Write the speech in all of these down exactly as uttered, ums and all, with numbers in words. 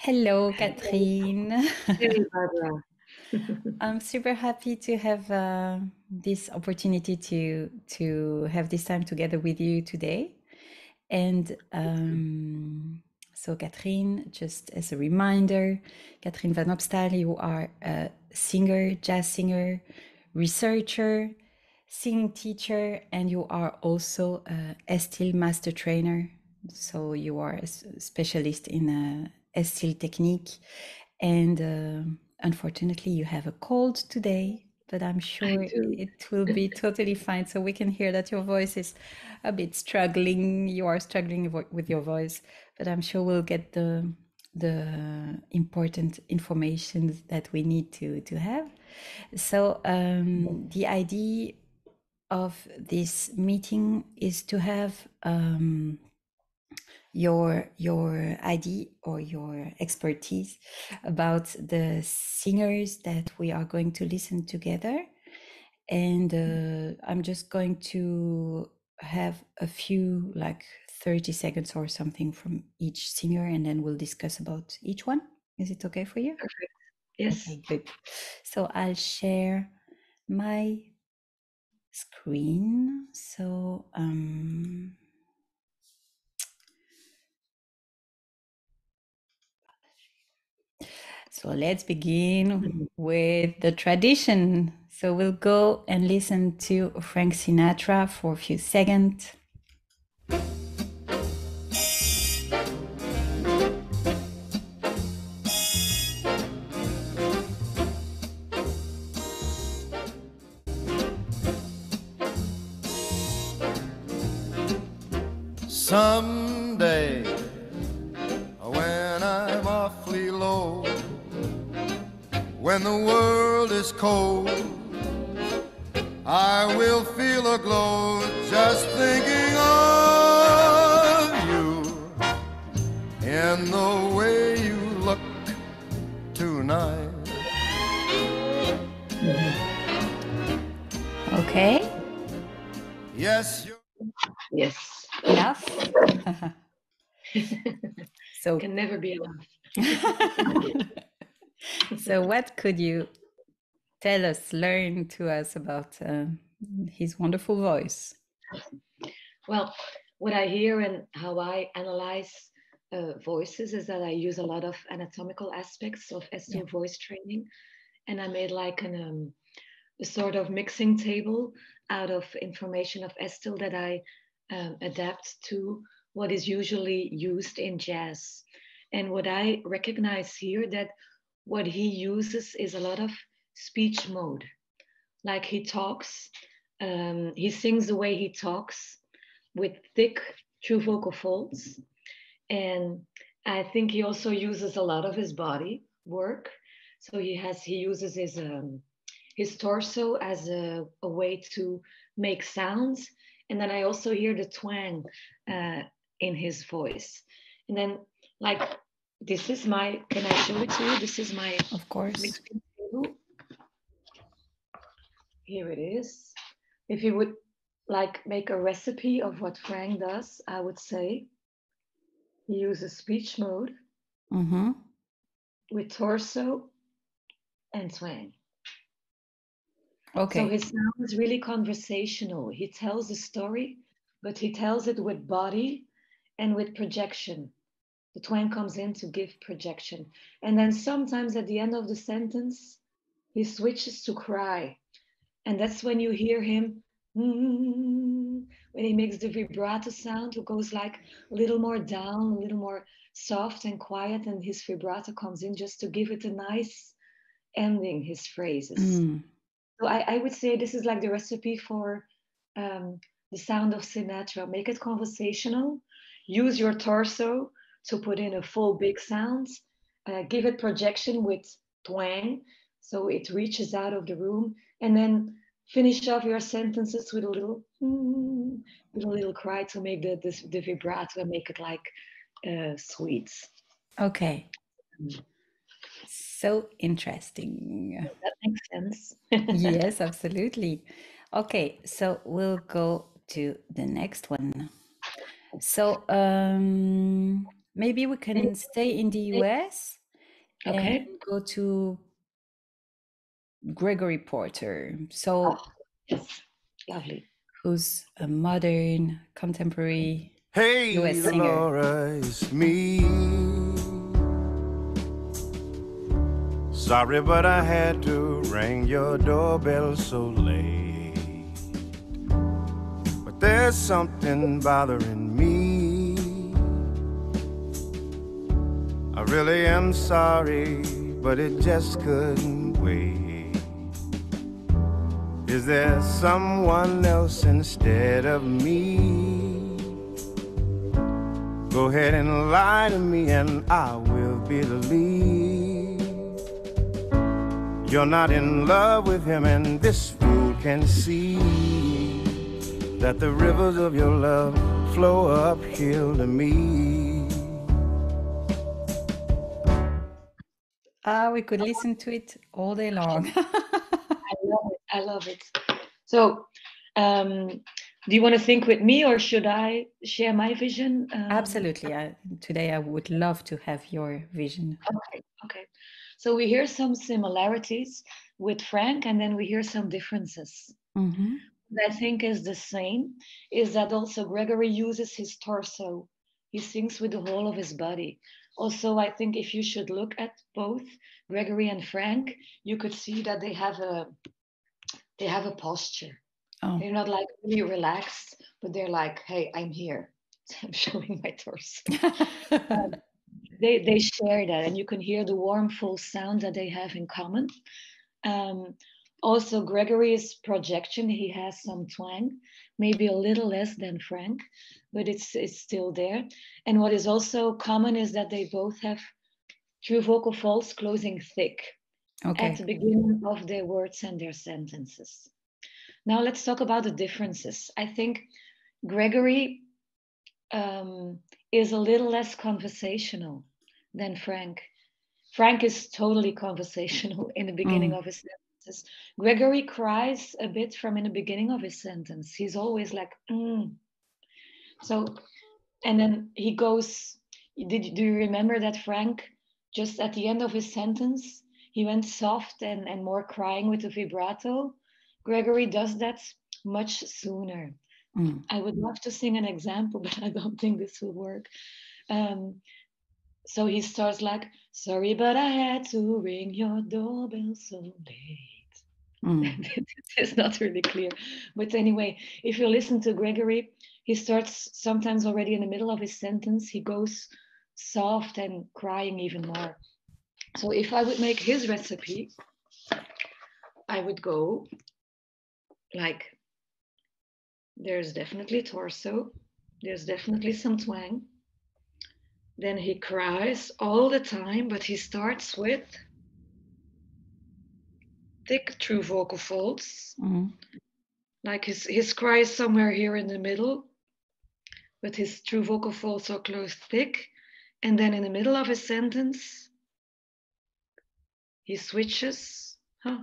Hello, Catherine. Hey, Barbara. I'm super happy to have uh, this opportunity to to have this time together with you today. And um, so, Catherine, just as a reminder, Catherine Van Opstal, you are a singer, jazz singer, researcher, singing teacher, and you are also a Estil master trainer. So you are a s- specialist in uh, Estil technique, and uh, unfortunately, you have a cold today, but I'm I sure do. it will be totally fine. So we can hear that your voice is a bit struggling. You are struggling vo- with your voice, but I'm sure we'll get the the important information that we need to to have. So um, the idea of this meeting is to have um, your your idea or your expertise about the singers that we are going to listen together, and uh, I'm just going to have a few, like thirty seconds or something from each singer, and then we'll discuss about each one. Is it okay for you? Perfect. Yes. Okay, good. So I'll share my screen. So um so let's begin Mhm. with the tradition. So we'll go and listen to Frank Sinatra for a few seconds. Someday, when I'm awfully low, when the world is cold, I will feel a glow just thinking of you in the way you look tonight. Okay, Yes, you're Yes. enough. So Can never be enough. so what could you tell us, learn to us about uh, his wonderful voice? Well, what I hear and how I analyze uh, voices is that I use a lot of anatomical aspects of Yeah. Estil voice training, and I made like an um, a sort of mixing table out of information of Estil that I um, adapt to what is usually used in jazz. And what I recognize here that what he uses is a lot of speech mode. Like he talks, um, he sings the way he talks with thick true vocal folds. And I think he also uses a lot of his body work. So he has he uses his um, his torso as a, a way to make sounds. And then I also hear the twang uh, in his voice. And then like this is my, can I show it to you? This is my Of course. mixing table. Here it is. If you would like make a recipe of what Frank does, I would say he uses speech mode Mm-hmm. with torso and twang. So Okay. his sound is really conversational. He tells a story, but he tells it with body and with projection. The twang comes in to give projection. And then sometimes at the end of the sentence, he switches to cry. And that's when you hear him, mm, when he makes the vibrato sound, who goes like a little more down, a little more soft and quiet, and his vibrato comes in just to give it a nice ending, his phrases. Mm. So I, I would say this is like the recipe for um, the sound of Sinatra. Make it conversational. Use your torso to put in a full big sound. Uh, give it projection with twang, so it reaches out of the room, and then finish off your sentences with a little, mm, with a little cry to make the the, the vibrato and make it like uh, sweet. Okay. So interesting. That makes sense. Yes, absolutely. Okay, so we'll go to the next one. So, um, maybe we can stay in the U S Okay. and go to Gregory Porter. So, Oh, yes. Lovely. who's a modern, contemporary Hey, U S singer. Laura, it's me. Sorry, but I had to ring your doorbell so late. But there's something bothering me. I really am sorry, but it just couldn't wait. Is there someone else instead of me? Go ahead and lie to me and I will believe you're not in love with him, and this fool can see that the rivers of your love flow uphill to me. Ah, we could listen to it all day long. I love it. I love it. So, um, do you want to think with me, or should I share my vision? Um, Absolutely. I, today, I would love to have your vision. Okay. Okay. So we hear some similarities with Frank, and then we hear some differences. Mm-hmm. What I think is the same is that also Gregory uses his torso. He sings with the whole of his body. Also, I think if you should look at both Gregory and Frank, you could see that they have a they have a posture. Oh. They're not like really relaxed, but they're like, "Hey, I'm here. I'm showing my torso." um, they they share that, and you can hear the warm, full sound that they have in common. Um, also, Gregory's projection, he has some twang, maybe a little less than Frank, but it's it's still there. And what is also common is that they both have true vocal folds closing thick Okay. at the beginning of their words and their sentences. Now let's talk about the differences. I think Gregory um, is a little less conversational than Frank. Frank is totally conversational in the beginning Mm. of his sentences. Gregory cries a bit from in the beginning of his sentence. He's always like, mm. So, and then he goes, did, do you remember that Frank, just at the end of his sentence, he went soft and, and more crying with the vibrato? Gregory does that much sooner. Mm. I would love to sing an example, but I don't think this will work. Um, so he starts like, sorry, but I had to ring your doorbell so late. Mm. It's not really clear. But anyway, if you listen to Gregory, he starts sometimes already in the middle of his sentence, he goes soft and crying even more. So if I would make his recipe, I would go like, there's definitely torso, there's definitely some twang. Then he cries all the time, but he starts with thick true vocal folds. Mm. Like his, his cry is somewhere here in the middle, but his true vocal folds are closed thick. And then in the middle of his sentence, he switches. Huh?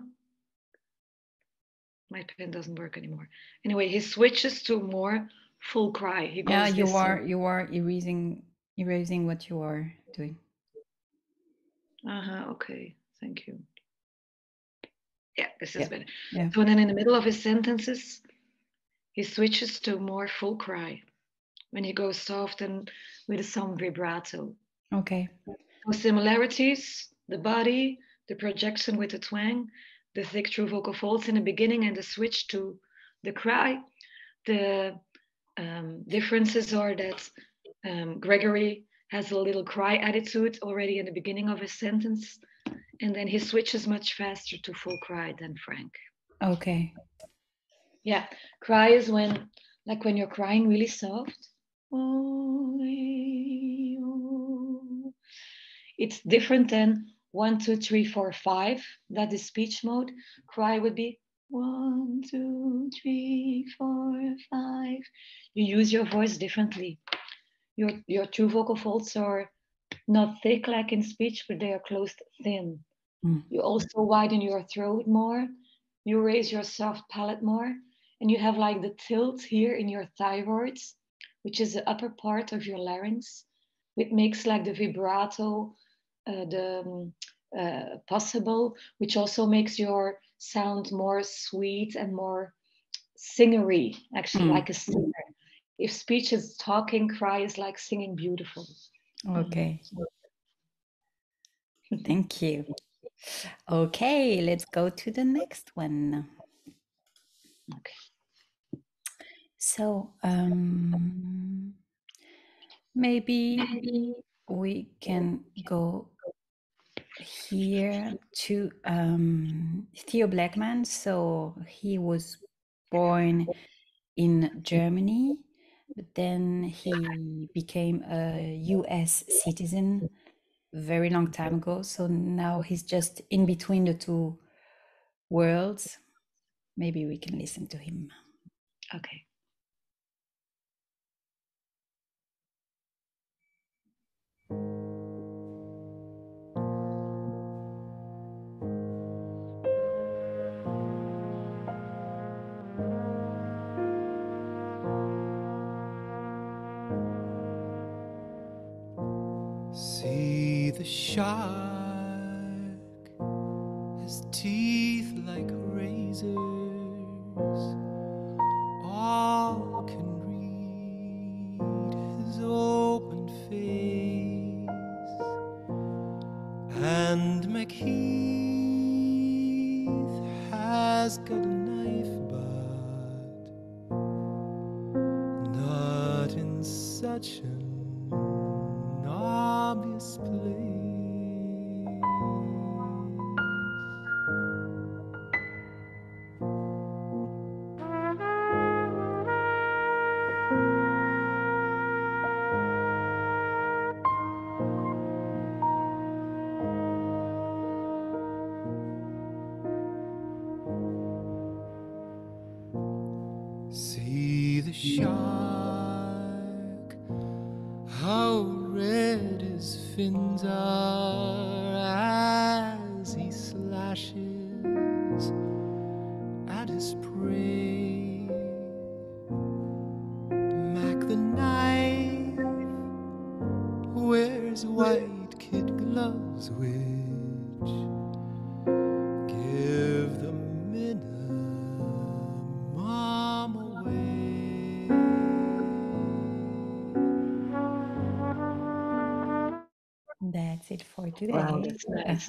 My pen doesn't work anymore. Anyway, he switches to more full cry. He goes Yeah, you this are way. you are erasing erasing what you are doing. Uh-huh, okay, thank you. Yeah, this is Yeah. better. Yeah. So then in the middle of his sentences, he switches to more full cry when he goes soft and with some vibrato. Okay. So similarities, the body, the projection with the twang, the thick true vocal folds in the beginning, and the switch to the cry. The um, differences are that um, Gregory has a little cry attitude already in the beginning of his sentence, and then he switches much faster to full cry than Frank. Okay. Yeah, cry is when, like when you're crying really soft. It's different than one, two, three, four, five. That is speech mode. Cry would be one, two, three, four, five. You use your voice differently. Your your true vocal folds are not thick like in speech, but they are closed thin. Mm. You also widen your throat more. You raise your soft palate more. And you have like the tilt here in your thyroids, which is the upper part of your larynx. It makes like the vibrato uh, the um, uh, possible, which also makes your sound more sweet and more singery, actually, Mm. like a singer. If speech is talking, cry is like singing beautiful. Okay. Um, Thank you. Okay, let's go to the next one. okay. So, um, maybe we can go here to um, Theo Blackman. So he was born in Germany, but then he became a U S citizen very long time ago. So now he's just in between the two worlds. Maybe we can listen to him. Okay. See the shark, his teeth like razors, all can read his open face. And McHeath has got a knife, but not in such an obvious place. See the shark, how red his fins are as he slashes at his prey. Mac the knife wears white kid gloves which give the minimum away. That's it for today. Wow, that's nice.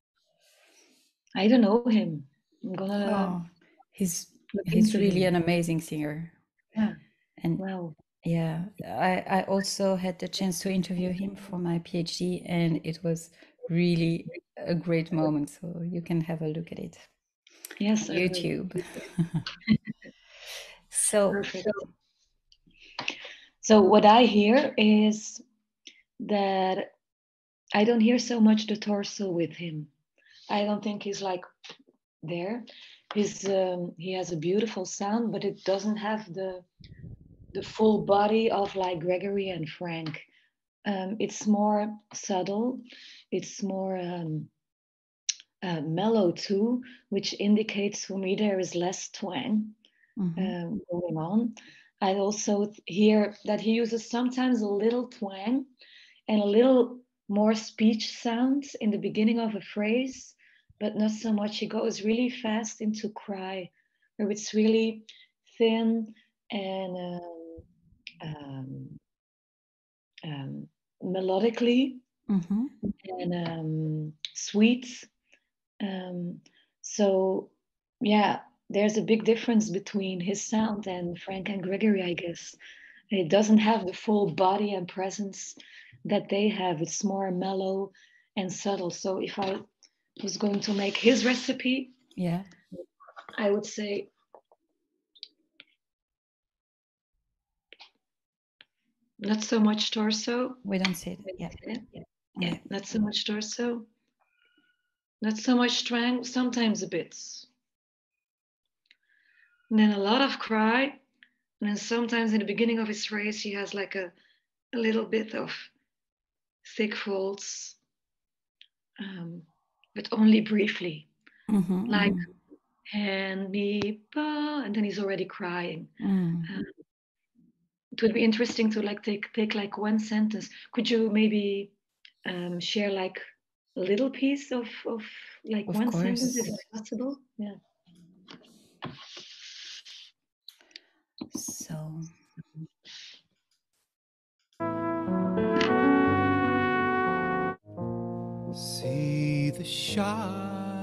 I don't know him. I'm gonna. Oh, he's look he's into really him. an amazing singer. Yeah. And Wow. yeah, I, I also had the chance to interview him for my PhD, and it was really a great moment. So you can have a look at it. Yes, I will. YouTube. So Perfect. So what I hear is that I don't hear so much the torso with him. I don't think he's like there. He's um, he has a beautiful sound, but it doesn't have the the full body of like Gregory and Frank. Um, it's more subtle. It's more um, uh, mellow too, which indicates for me there is less twang mhm. um, going on. I also th- hear that he uses sometimes a little twang and a little more speech sounds in the beginning of a phrase, but not so much. He goes really fast into cry, where it's really thin and um, um, um, melodically Mhm. and um, sweet. Um, so, yeah, there's a big difference between his sound and Frank and Gregory, I guess. It doesn't have the full body and presence that they have. It's more mellow and subtle. So if I was going to make his recipe, Yeah. I would say not so much torso. We don't see it. Yeah. Yeah, Yeah. yeah, not so much torso. Not so much strength, sometimes a bit. And then a lot of cry. And then sometimes in the beginning of his phrase, he has like a, a little bit of thick folds, um, but only briefly. Mhm, Like, mhm. hand me, ba, and then he's already crying. Mm. Um, it would be interesting to like take take like one sentence. Could you maybe um, share like a little piece of of like Of one course. sentence, if it's possible? Yeah. So. See the shark.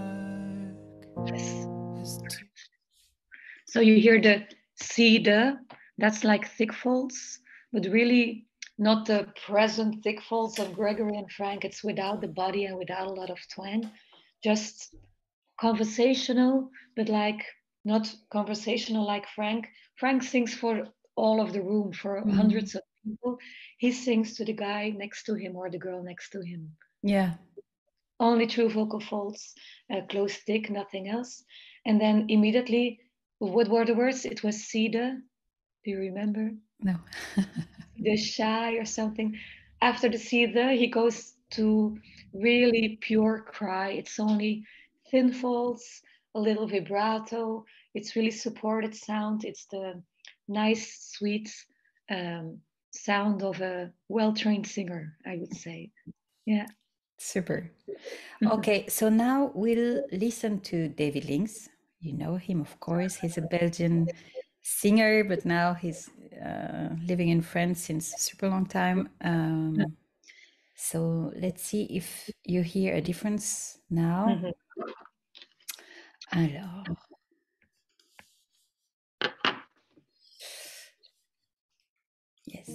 Yes. Is t- So you hear the see the, that's like thick folds, but really not the present thick folds of Gregory and Frank. It's without the body and without a lot of twang, just conversational, but like not conversational like Frank. Frank sings for all of the room, for Mm. hundreds of people. He sings to the guy next to him or the girl next to him. Yeah. Only true vocal folds, uh, close thick, nothing else. And then immediately, what were the words? It was Sida. Do you remember? No. The shy or something. After the Sida, he goes to really pure cry. It's only thin folds, a little vibrato. It's really supported sound. It's the nice, sweet um, sound of a well-trained singer, I would say. Yeah. Super. Okay, so now we'll listen to David Links. You know him, of course. He's a Belgian singer, but now he's uh, living in France since a super long time. Um, so let's see if you hear a difference now. Mhm. Alors. Yes.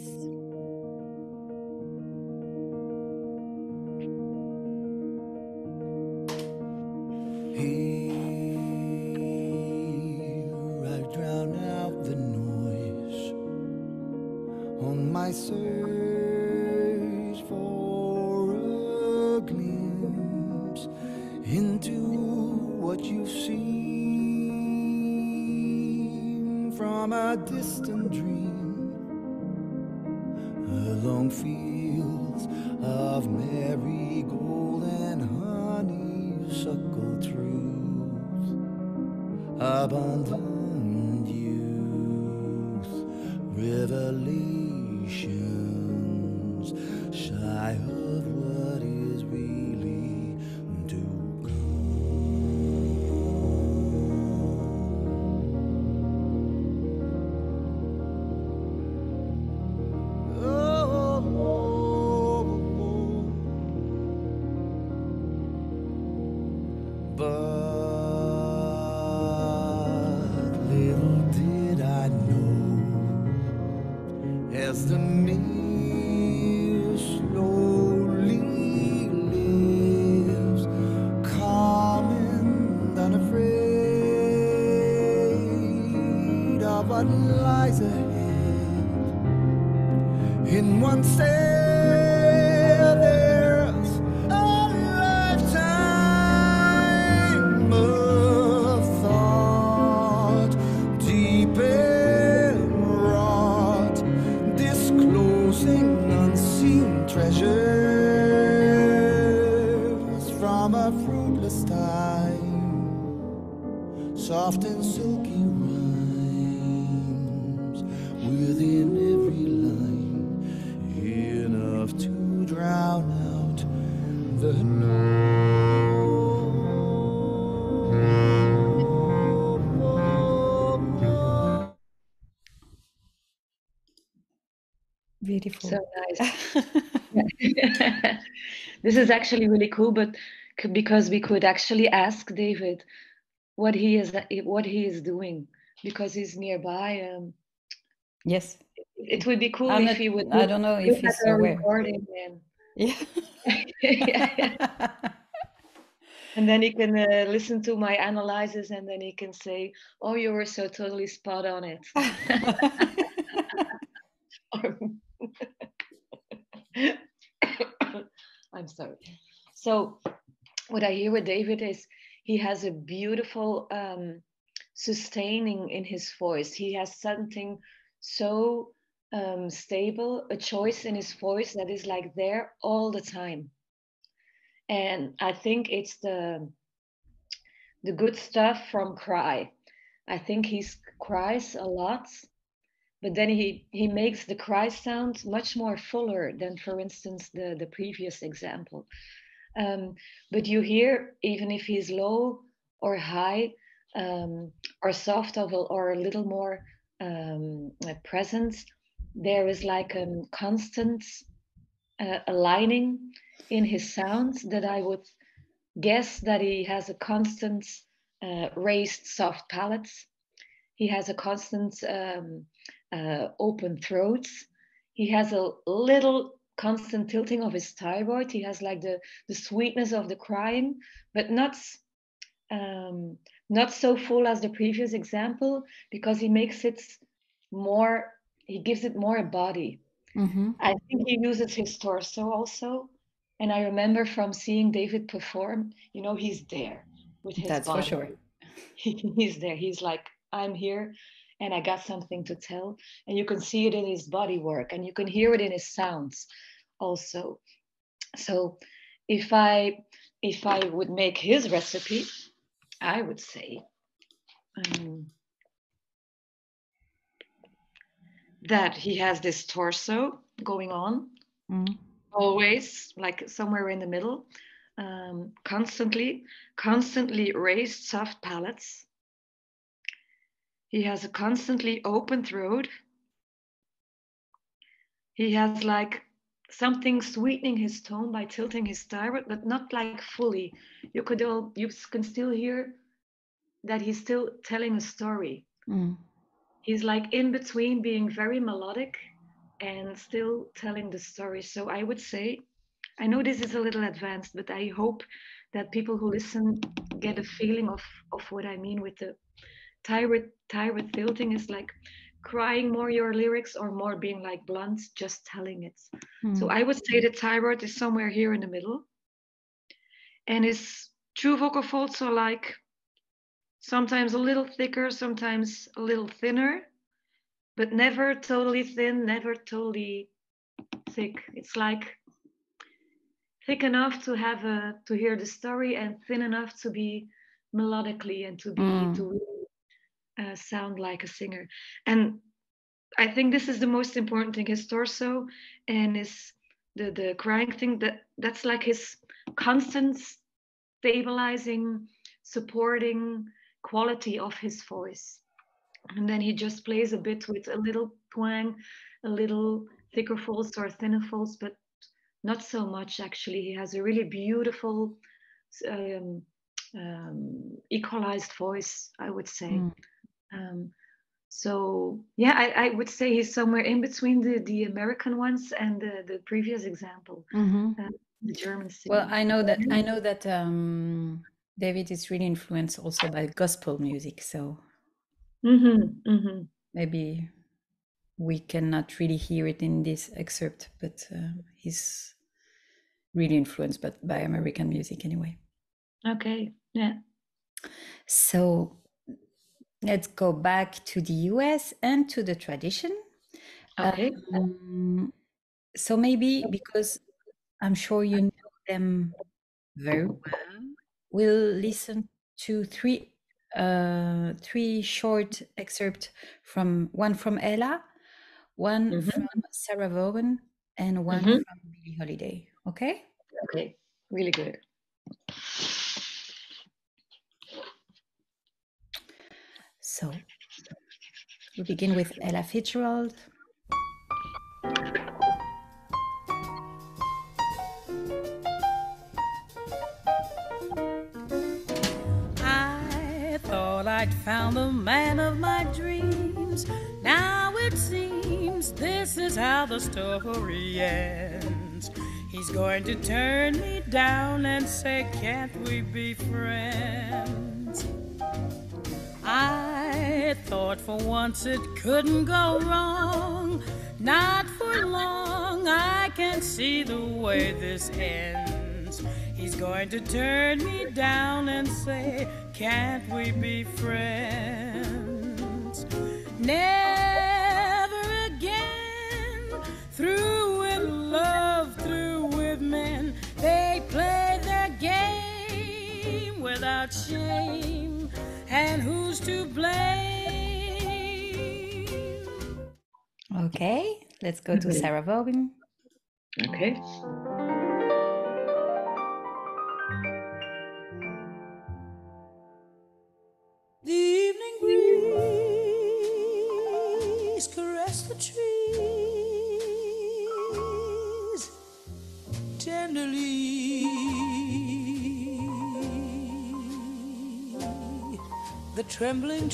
My search for a glimpse into what you've seen from a distant dream, along fields of marigold and honeysuckle truth, abundant youth, revelations, shy of what is really to come. Oh, oh, oh. But little did I know, as the mist slowly lifts, calm and unafraid of what lies ahead. In one step, there's a lifetime of thought, deep and wrought, disclosing unseen treasures from a fruitless time, soft and silky rhymes within every line, enough to drown out the noise. Beautiful. So nice. This is actually really cool, but c- because we could actually ask David what he is what he is doing, because he's nearby. Um, Yes. it would be cool I'm if not, he would I look, don't know if look he's at our aware. recording and Yeah. yeah, yeah. And then he can uh, listen to my analysis, and then he can say, "Oh, you were so totally spot on it." I'm sorry. So what I hear with David is he has a beautiful um, sustaining in his voice. He has something so um, stable, a choice in his voice that is like there all the time. And I think it's the the good stuff from Cry. I think he cries a lot, but then he he makes the cry sound much more fuller than, for instance, the the previous example. Um, but you hear, even if he's low or high, um, or soft or, or a little more um, uh, present, there is like a constant uh, aligning in his sounds that I would guess that he has a constant uh, raised soft palate. He has a constant um, uh, open throat. He has a little constant tilting of his thyroid. He has like the, the sweetness of the crying, but not um, not so full as the previous example, because he makes it more, he gives it more a body. Mm-hmm. I think he uses his torso also. And I remember from seeing David perform, you know, he's there with his That's body. for sure. He, he's there. He's like, I'm here and I got something to tell. And you can see it in his body work and you can hear it in his sounds also. So if I if I would make his recipe, I would say um, that he has this torso going on, Mm. always like somewhere in the middle, um, constantly, constantly raised soft palates. He has a constantly open throat. He has like something sweetening his tone by tilting his thyroid, but not like fully. You could all, you can still hear that he's still telling a story. Mm. He's like in between being very melodic and still telling the story. So I would say, I know this is a little advanced, but I hope that people who listen get a feeling of, of what I mean with the thyroid, thyroid tilting is like crying more your lyrics or more being like blunt, just telling it. Mm. So I would say the thyroid is somewhere here in the middle. And his true vocal folds are like sometimes a little thicker, sometimes a little thinner, but never totally thin, never totally thick. It's like thick enough to have a to hear the story and thin enough to be melodically and to be Mm. to really, uh, sound like a singer. And I think this is the most important thing: his torso and his the the crying thing. That that's like his constant stabilizing, supporting quality of his voice. And then he just plays a bit with a little twang, a little thicker folds or thinner folds, but not so much actually. He has a really beautiful, um, um, equalized voice, I would say. Mm. Um, so yeah, I, I would say he's somewhere in between the, the American ones and the, the previous example, Mm-hmm. uh, the German singers. Well, I know that I know that um, David is really influenced also by gospel music, so Mm-hmm, mm-hmm. maybe we cannot really hear it in this excerpt, but uh, he's really influenced by, by American music anyway. Okay, yeah. So let's go back to the U S and to the tradition. Okay. Um, so maybe because I'm sure you know them very well, we'll listen to three uh, three short excerpts from one from Ella, one Mhm. from Sarah Vaughan, and one Mhm. from Billie Holiday. Okay? Okay, really good. So we begin with Ella Fitzgerald. I thought I'd found the man of my dreams. Now it seems this is how the story ends. He's going to turn me down and say, can't we be friends? I thought for once it couldn't go wrong. Not for long, I can see the way this ends. He's going to turn me down and say, can't we be friends? Never again, through with love, through with men. They play their game without shame. And who's to blame? Okay, let's go to Sarah Vaughan. Okay. The evening breeze caressed the trees tenderly. The trembling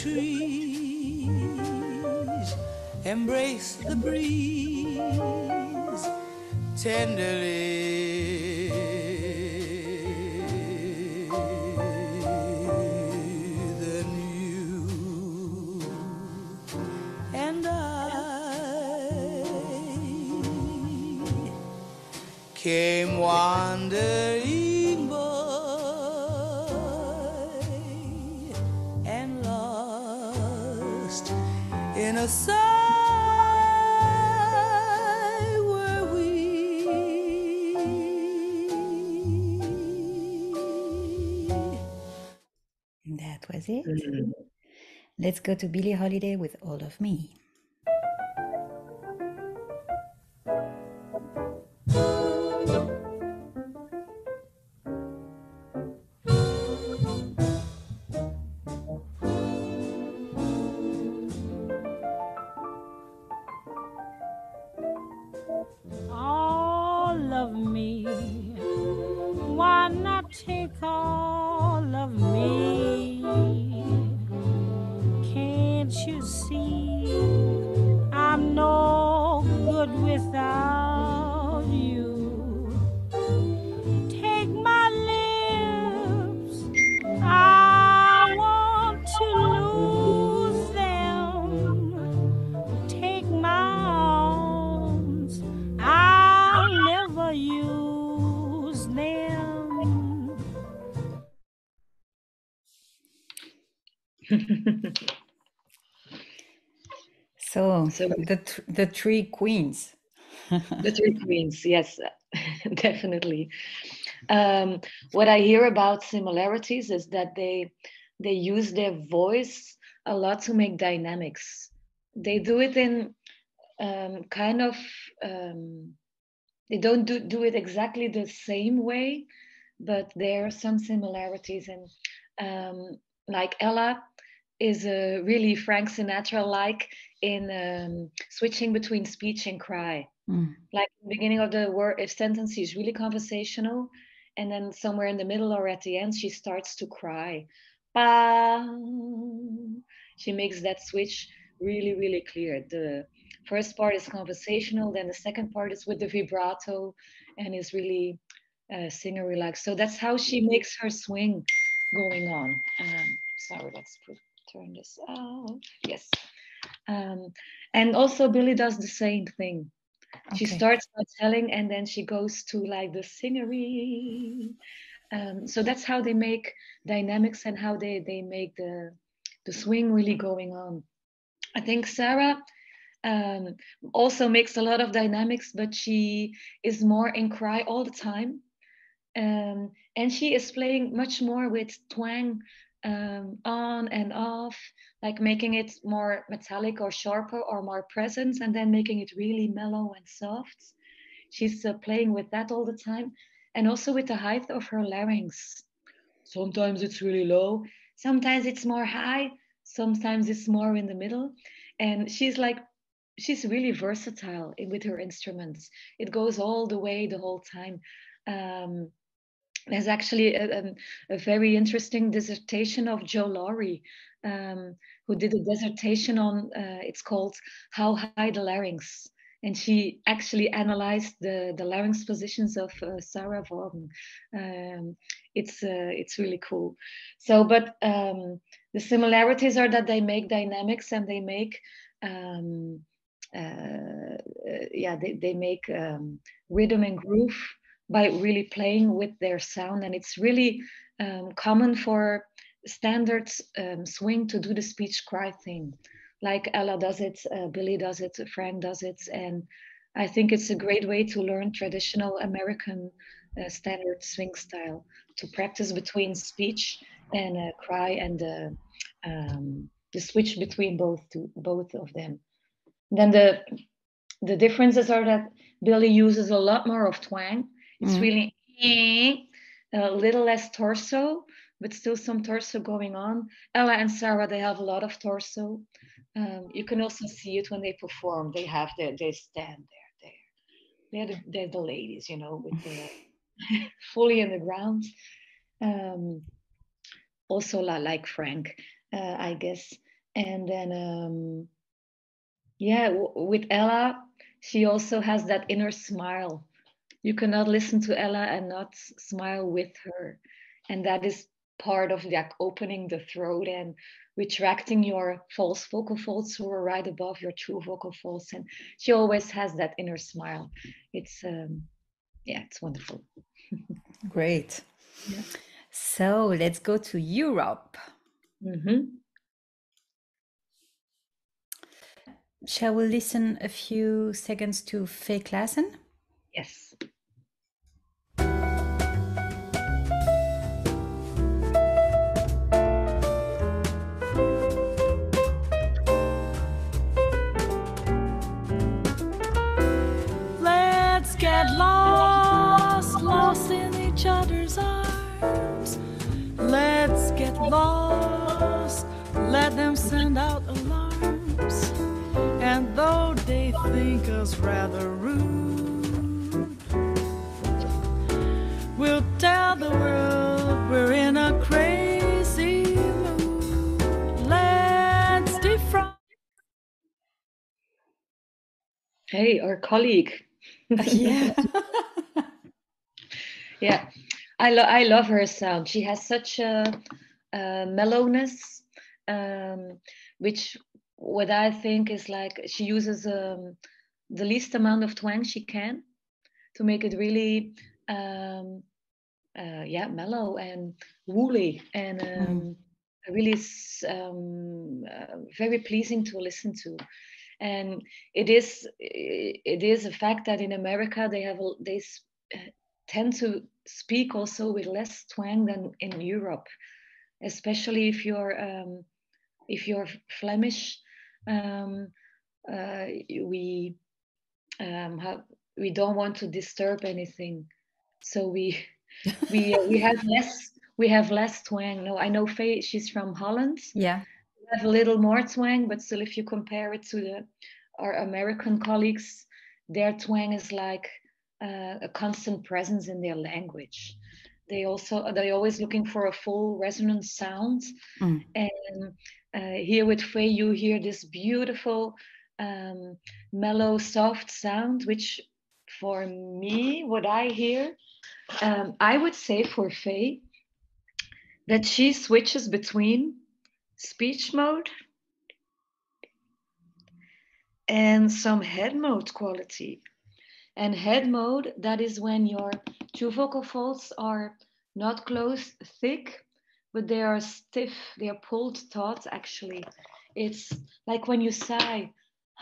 trees embrace the breeze tenderly. Then you and I came wandering by and lost in a sigh were we. That was it. Mm. Let's go to Billie Holiday with All of Me. All of me, why not take all of me? Can't you see I'm no good without you? Take my lips, I want to lose them. Take my arms, I'll never use them. So, So the th- the three queens. the three queens, yes, definitely. Um, what I hear about similarities is that they they use their voice a lot to make dynamics. They do it in um, kind of um, they don't do, do it exactly the same way, but there are some similarities. And um, like Ella is a really Frank Sinatra like in um, switching between speech and cry. Mm. Like in the beginning of the word, if sentence is really conversational, and then somewhere in the middle or at the end she starts to cry. Ba. She makes that switch really, really clear. The first part is conversational, then the second part is with the vibrato, and is really uh, singer like. So that's how she makes her swing going on. Um, sorry, let's put, turn this off. Yes. Um, and also Billie does the same thing. She Okay. starts by telling and then she goes to like the singery. Um, so that's how they make dynamics and how they, they make the, the swing really going on. I think Sarah um, also makes a lot of dynamics, but she is more in cry all the time. Um, and she is playing much more with twang um, on and off, like making it more metallic or sharper or more present, and then making it really mellow and soft. She's uh, playing with that all the time, and also with the height of her larynx. Sometimes it's really low, sometimes it's more high, sometimes it's more in the middle, and she's like she's really versatile with her instruments. It goes all the way the whole time. Um, there's actually a, a, a very interesting dissertation of Joe Laurie, um, who did a dissertation on, uh, it's called How High the Larynx. And she actually analyzed the, the larynx positions of uh, Sarah Vaughan. Um, it's, uh, it's really cool. So, but um, the similarities are that they make dynamics and they make, um, uh, uh, yeah, they, they make um, rhythm and groove by really playing with their sound. And it's really um, common for standard um, swing to do the speech cry thing. Like Ella does it, uh, Billie does it, Frank does it. And I think it's a great way to learn traditional American uh, standard swing style, to practice between speech and uh, cry and the, um, the switch between both, to, both of them. Then the the differences are that Billy uses a lot more of twang. It's Mm. really eh, a little less torso, but still some torso going on. Ella and Sarah, they have a lot of torso. Um, you can also see it when they perform. They have their, they stand there. There, they're the, they're the ladies, you know, with the fully in the ground. Um, also la- like Frank, uh, I guess. And then, um, yeah, w- with Ella, she also has that inner smile. You cannot listen to Ella and not s- smile with her. And that is part of like opening the throat and retracting your false vocal folds who are right above your true vocal folds. And she always has that inner smile. It's, um, yeah, it's wonderful. Great. Yeah. So let's go to Europe. Mm-hmm. Shall we listen a few seconds to Faye Klassen? Yes. Let's get lost, lost in each other's arms. Let's get lost, let them send out alarms. And though they think us rather rude, we'll tell the world we're in a crazy mood. Let's defrost. Hey, our colleague. Yeah. Yeah, I, lo- I love her sound. She has such a, a mellowness, um, which what I think is like she uses um, the least amount of twang she can to make it really, um, uh, yeah, mellow and woolly and um, really s- um, uh, very pleasing to listen to. And it is it is a fact that in America they have a- they s- uh, tend to speak also with less twang than in Europe, especially if you're um, if you're Flemish. Um, uh, we um, have, we don't want to disturb anything, so we we uh, we have less we have less twang. No, I know Faye, she's from Holland. Yeah. We have a little more twang, but still, if you compare it to the our American colleagues, their twang is like uh, a constant presence in their language. They also they're always looking for a full resonant sound, Mm. and uh, here with Faye, you hear this beautiful, um, mellow, soft sound, which for me, what I hear, um, I would say for Faye that she switches between speech mode and some head mode quality. And head mode, that is when your two vocal folds are not close, thick, but they are stiff, they are pulled taut actually. It's like when you sigh,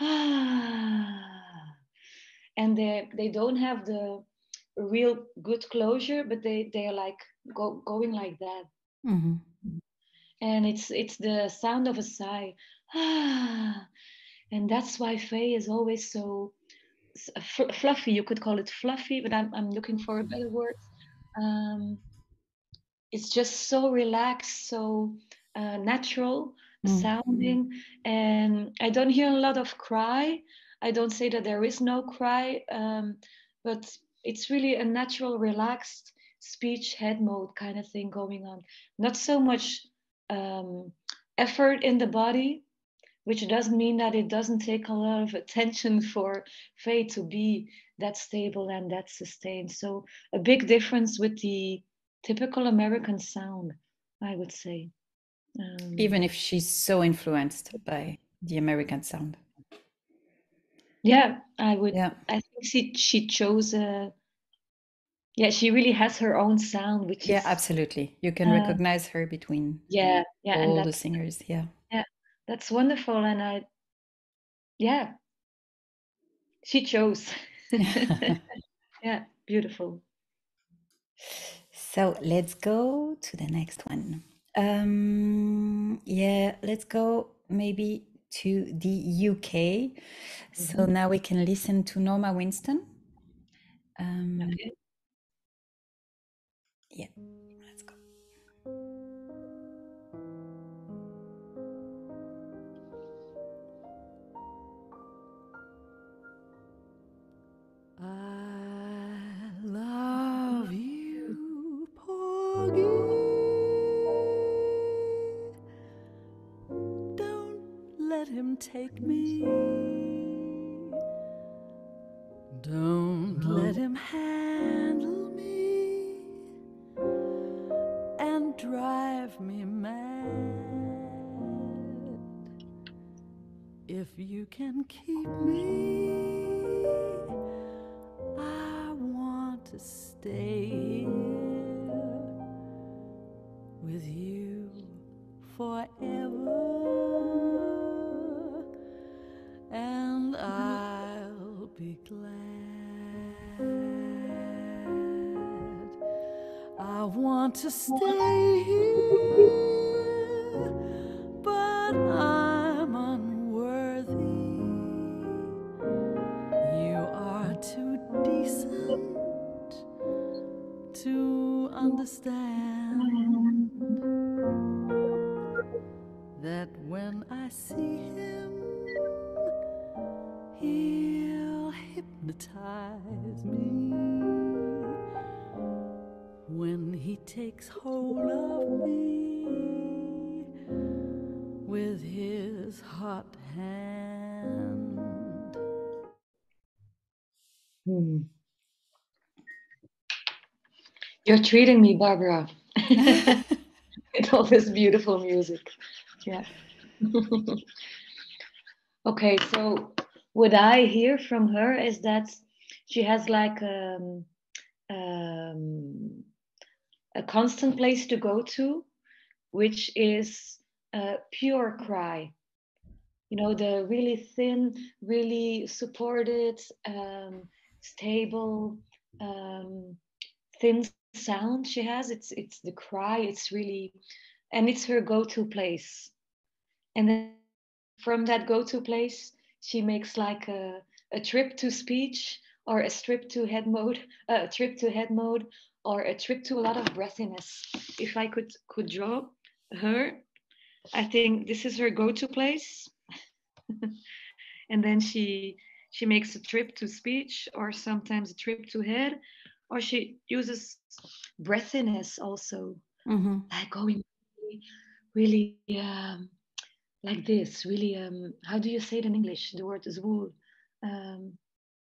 ah, and they, they don't have the real good closure, but they, they are like go, going like that. Mm-hmm. And it's it's the sound of a sigh, ah, and that's why Faye is always so f- fluffy. You could call it fluffy, but I'm I'm looking for a better word. Um, it's just so relaxed, so uh, natural Mm. sounding, and I don't hear a lot of cry. I don't say that there is no cry, um, but it's really a natural, relaxed speech head mode kind of thing going on. Not so much um, effort in the body, which doesn't mean that it doesn't take a lot of attention for Faye to be that stable and that sustained. So a big difference with the typical American sound, I would say. Um, Even if she's so influenced by the American sound. yeah, I would. Yeah. I think she she chose a. Yeah, she really has her own sound, which Yeah, is absolutely. You can uh, recognize her between yeah, yeah, and all the that's singers. Yeah. yeah, that's wonderful, and I yeah, she chose. Yeah, beautiful. So let's go to the next one. Um, yeah, let's go maybe to the U K. So Mhm. now we can listen to Norma Winston. Um, Okay. yeah, let's go. I love you, Porgy. Don't let him take me. Don't let him handle me and drive me mad. If you can keep me, I want to stay here with you forever, and I'll be glad. I want to stay here, but I'm unworthy. You are too decent to understand that when I see him, he'll hypnotize me. When he takes hold of me with his hot hand. Hmm. You're treating me, Barbara, with all this beautiful music. Yeah. Okay, so what I hear from her is that she has like um, um, a constant place to go to, which is uh, pure cry. You know, the really thin, really supported, um, stable, um, thin sound she has. It's it's the cry. It's really, and it's her go-to place. And then from that go-to place, she makes like a, a trip to speech or a trip to head mode, uh, a trip to head mode, or a trip to a lot of breathiness. If I could could draw her, I think this is her go-to place. And then she she makes a trip to speech, or sometimes a trip to head, or she uses breathiness also, Mm-hmm. like going really, really um, like this, really. Um, how do you say it in English? The word zwoel. Um,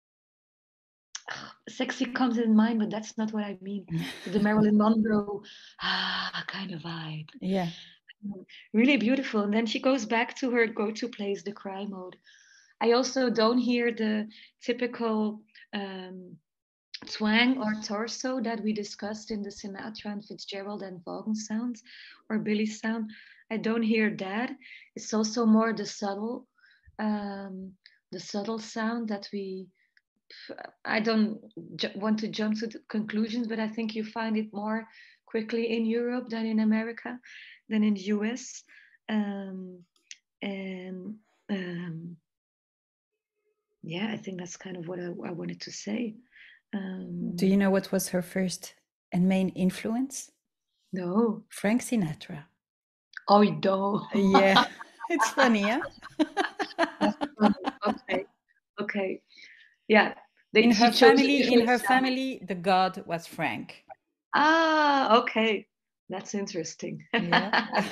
sexy comes in mind, but that's not what I mean. The Marilyn Monroe ah, kind of vibe. Yeah. Really beautiful. And then she goes back to her go-to place, the cry mode. I also don't hear the typical um, twang or torso that we discussed in the Sinatra and Fitzgerald and Vaughan sounds or Billy sound. I don't hear that. It's also more the subtle, um, the subtle sound that we. I don't ju- want to jump to the conclusions, but I think you find it more quickly in Europe than in America, than in the U S. Um, and um, yeah, I think that's kind of what I, I wanted to say. Um, Do you know what was her first and main influence? no. Frank Sinatra. Oh, no. Yeah, it's funny, yeah. That's funny. Okay. Okay. Yeah. They, In she her chose a family, in different her sound. family, the god was Frank. Ah, okay. That's interesting. Yeah.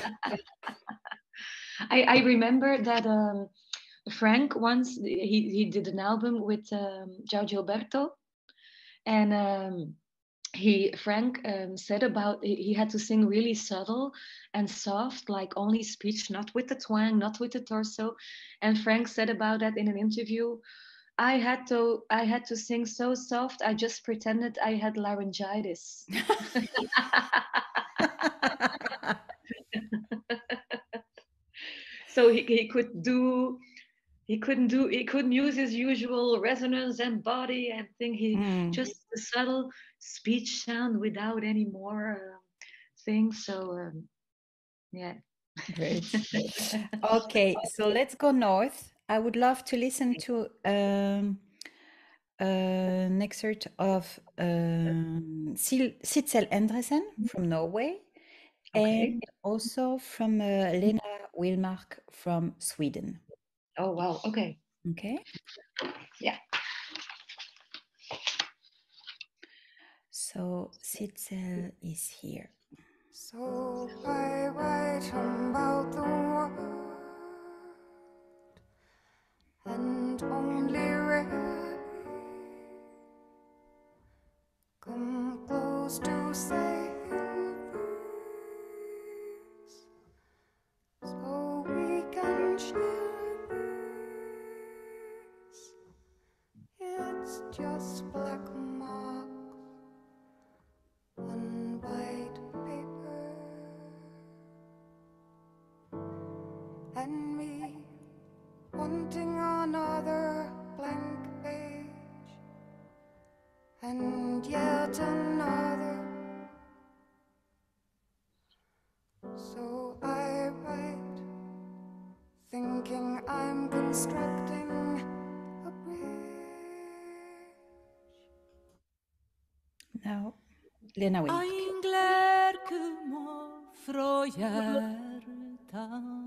I, I remember that um, Frank once he, he did an album with um, João Gilberto, and um, he Frank um, said about he, he had to sing really subtle and soft, like only speech, not with the twang, not with the torso. And Frank said about that in an interview, I had to I had to sing so soft, I just pretended I had laryngitis. So he, he could do he couldn't do he couldn't use his usual resonance and body and thing. He Mm. just a subtle speech sound without any more uh, things. So um, yeah, Great. Okay, so let's go north. I would love to listen to um, an excerpt of um, Sil- Sitzel Endresen from Norway, Okay. and also from uh, Lena Wilmark from Sweden. Oh, wow. Okay. Okay. Yeah. So Sitzel is here. So I write about the world and only rarely come close to saying this, so we can share this. It's just black marks on white paper, and me wanting another blank page, and yet another. So I write, thinking I'm constructing a bridge. Now, Lena Wilmark. Änglar komma från hjärtan.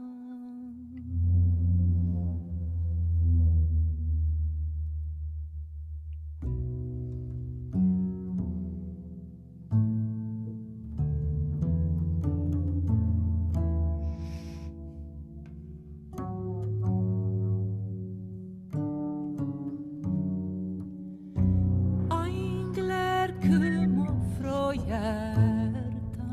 Änglar komma från hjärtan.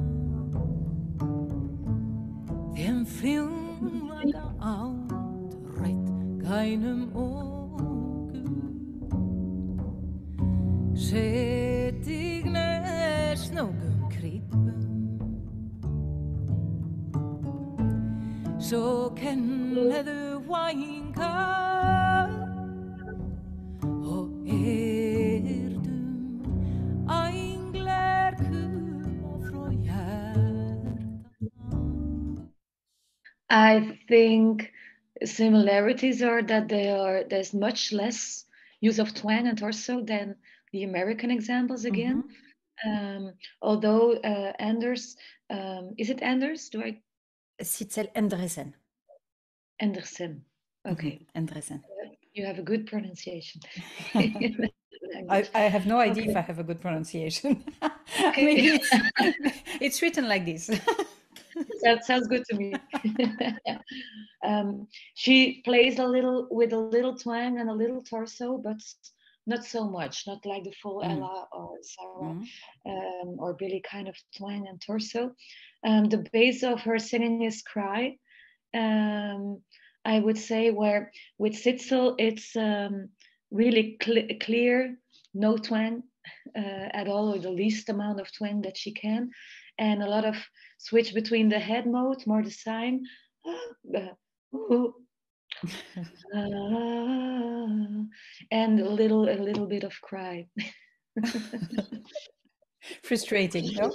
Den fråga allt rätt keinem åge. Sett dig näst någon kribben. Så känner du vinka. Och är du änglar komma från hjärtan. I think similarities are that they are there's much less use of twang and torso than the American examples again. Um, although uh, Anders, um, is it Anders? Do I Sitzel Endresen. Andersen? Okay, Mhm, Endresen. you have a good pronunciation. I, I have no idea if I have a good pronunciation. Maybe it's, it's written like this. That sounds good to me. um, she plays a little with a little twang and a little torso, but not so much, not like the full Mm. Ella or Sarah Mm. um, or Billy kind of twang and torso. Um, the base of her singing is cry. Um, I would say where with Sitzel it's um, really cl- clear, no twang uh, at all, or the least amount of twang that she can, and a lot of switch between the head mode, more the sign, uh, ooh, uh, and a little a little bit of cry. Frustrating, no?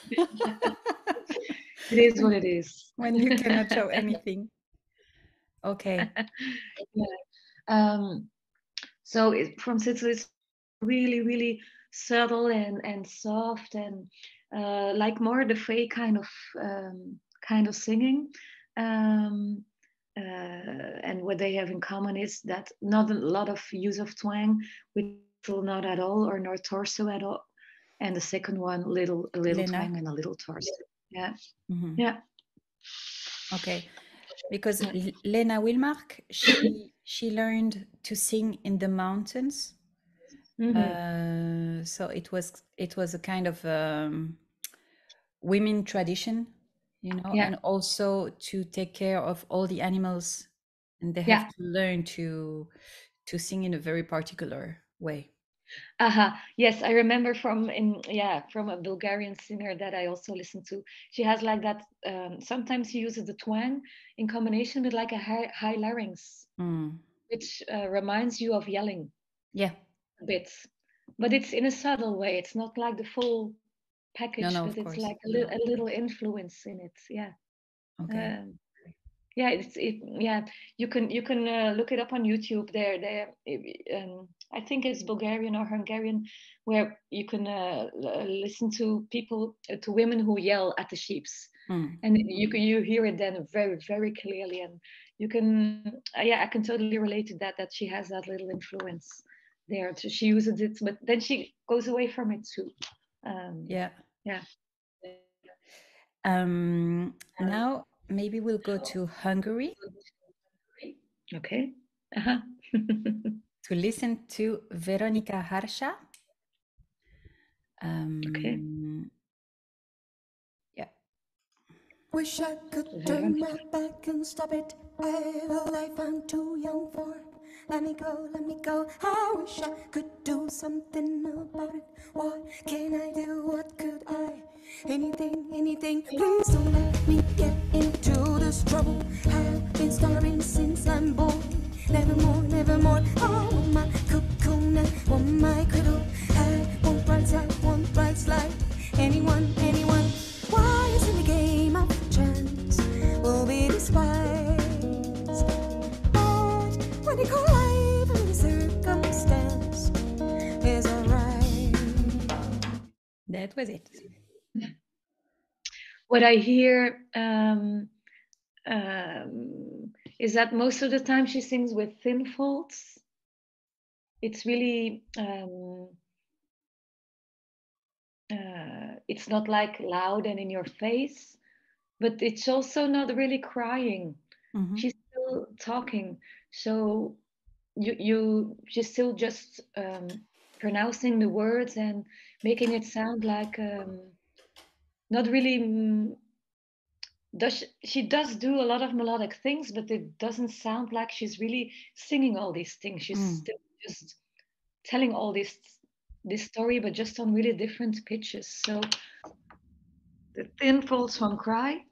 It is what it is. When you cannot show anything. Okay. Yeah. Um, so it, from Sitzel, it's really, really subtle and and soft and uh, like more the Faye kind of um, kind of singing. Um, uh, and what they have in common is that not a lot of use of twang, with Sitzel not at all, or nor torso at all. And the second one, little a little Lena? twang and a little torso. Yeah, Mhm. yeah. Okay. Because L- Lena Wilmark, she she learned to sing in the mountains. Mhm. Uh, so it was it was a kind of um, women tradition, you know, Yeah. and also to take care of all the animals, and they have Yeah. to learn to to sing in a very particular way. Uh-huh. Yes, I remember from in yeah from a Bulgarian singer that I also listened to. She has like that. Um, sometimes she uses the twang in combination with like a high, high larynx, Mm. which uh, reminds you of yelling Yeah. a bit, but it's in a subtle way. It's not like the full package, No, no, but of it's course. like a, li- a little influence in it. Yeah. Okay. Um, yeah, it's it. Yeah, you can you can uh, look it up on YouTube. There, there. Um, I think it's Bulgarian or Hungarian, where you can uh, l- listen to people, uh, to women who yell at the sheeps, Mm. and you can you hear it then very very clearly, and you can uh, yeah, I can totally relate to that. That she has that little influence there. So she uses it, but then she goes away from it too. Um, Yeah. yeah. Um, now maybe we'll go to Hungary Okay. Uh-huh. to listen to Veronika Harsha. Okay. Um, yeah. Wish I could turn my back and stop it. Ever life I'm too young for. Let me go, let me go. I wish I could do something about it. What can I do? What could I? Anything, anything. Please don't let me get into this trouble. I've been starving since I'm born. Nevermore, nevermore. I want my cocoon, I want my cradle. I want rights, I want rights like anyone, anyone. Why is in the game of chance will be despised? But when you call life and the circumstance is alright. That was it. What I hear um, um, is that most of the time she sings with thin folds. It's really, um, uh, it's not like loud and in your face, but it's also not really crying. Mhm. She's still talking. So you, you, she's still just um, pronouncing the words and making it sound like um, not really. mm, does she, she does do a lot of melodic things, but it doesn't sound like she's really singing all these things. She's Mm. still just telling all this this story, but just on really different pitches. So the thin folds from cry,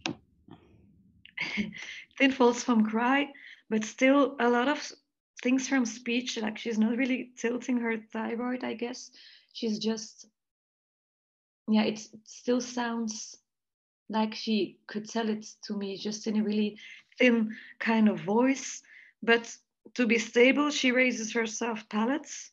thin folds from cry, but still a lot of things from speech. Like she's not really tilting her thyroid, I guess. She's just yeah. It's, it still sounds like she could tell it to me just in a really thin kind of voice. But to be stable, she raises her soft palates.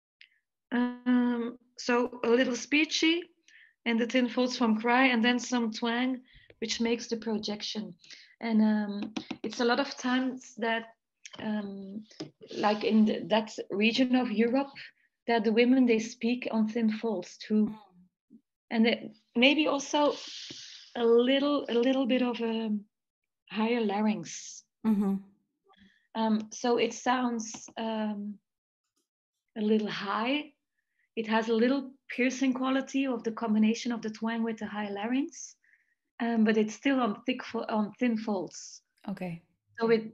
Um, so a little speechy, and the thin folds from cry, and then some twang, which makes the projection. And um, it's a lot of times that, um, like in the, that region of Europe, that the women they speak on thin folds too, and it, maybe also a little a little bit of a higher larynx. Mm-hmm. Um, so it sounds um, a little high. It has a little piercing quality of the combination of the twang with the high larynx, um, but it's still on thick fo- on thin folds. Okay. So it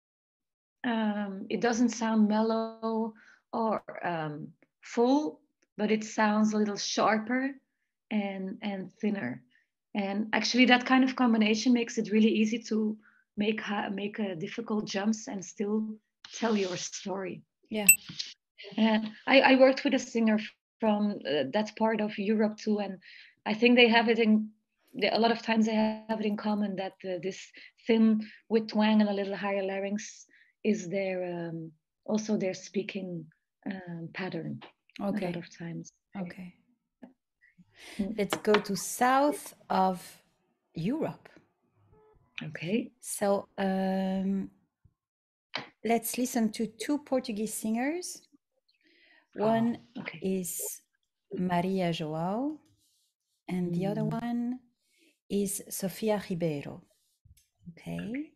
um, it doesn't sound mellow or um, full, but it sounds a little sharper and and thinner. And actually, that kind of combination makes it really easy to make ha- make uh, difficult jumps and still tell your story. Yeah. And I, I worked with a singer from uh, that part of Europe too, and I think they have it in. they- A lot of times they have it in common that uh, this thin with twang and a little higher larynx is their um, also their speaking um, pattern. A lot Okay. of times. Okay. Mm. Let's go to south of Europe. Okay. So um, let's listen to two Portuguese singers. One Oh, okay. is Maria João, and the other Mm. one is Sofia Ribeiro. Okay.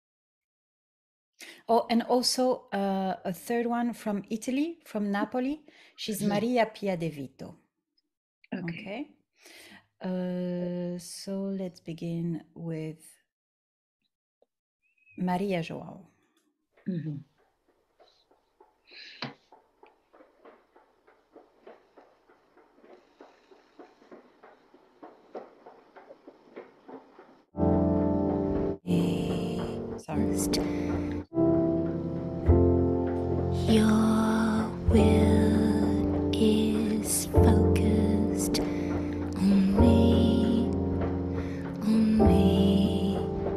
Oh, and also uh, a third one from Italy, from Napoli. She's Maria Pia De Vito. Okay. Okay. Uh, so let's begin with Maria João. Mhm. Sorry. Your will is focused on me, on me.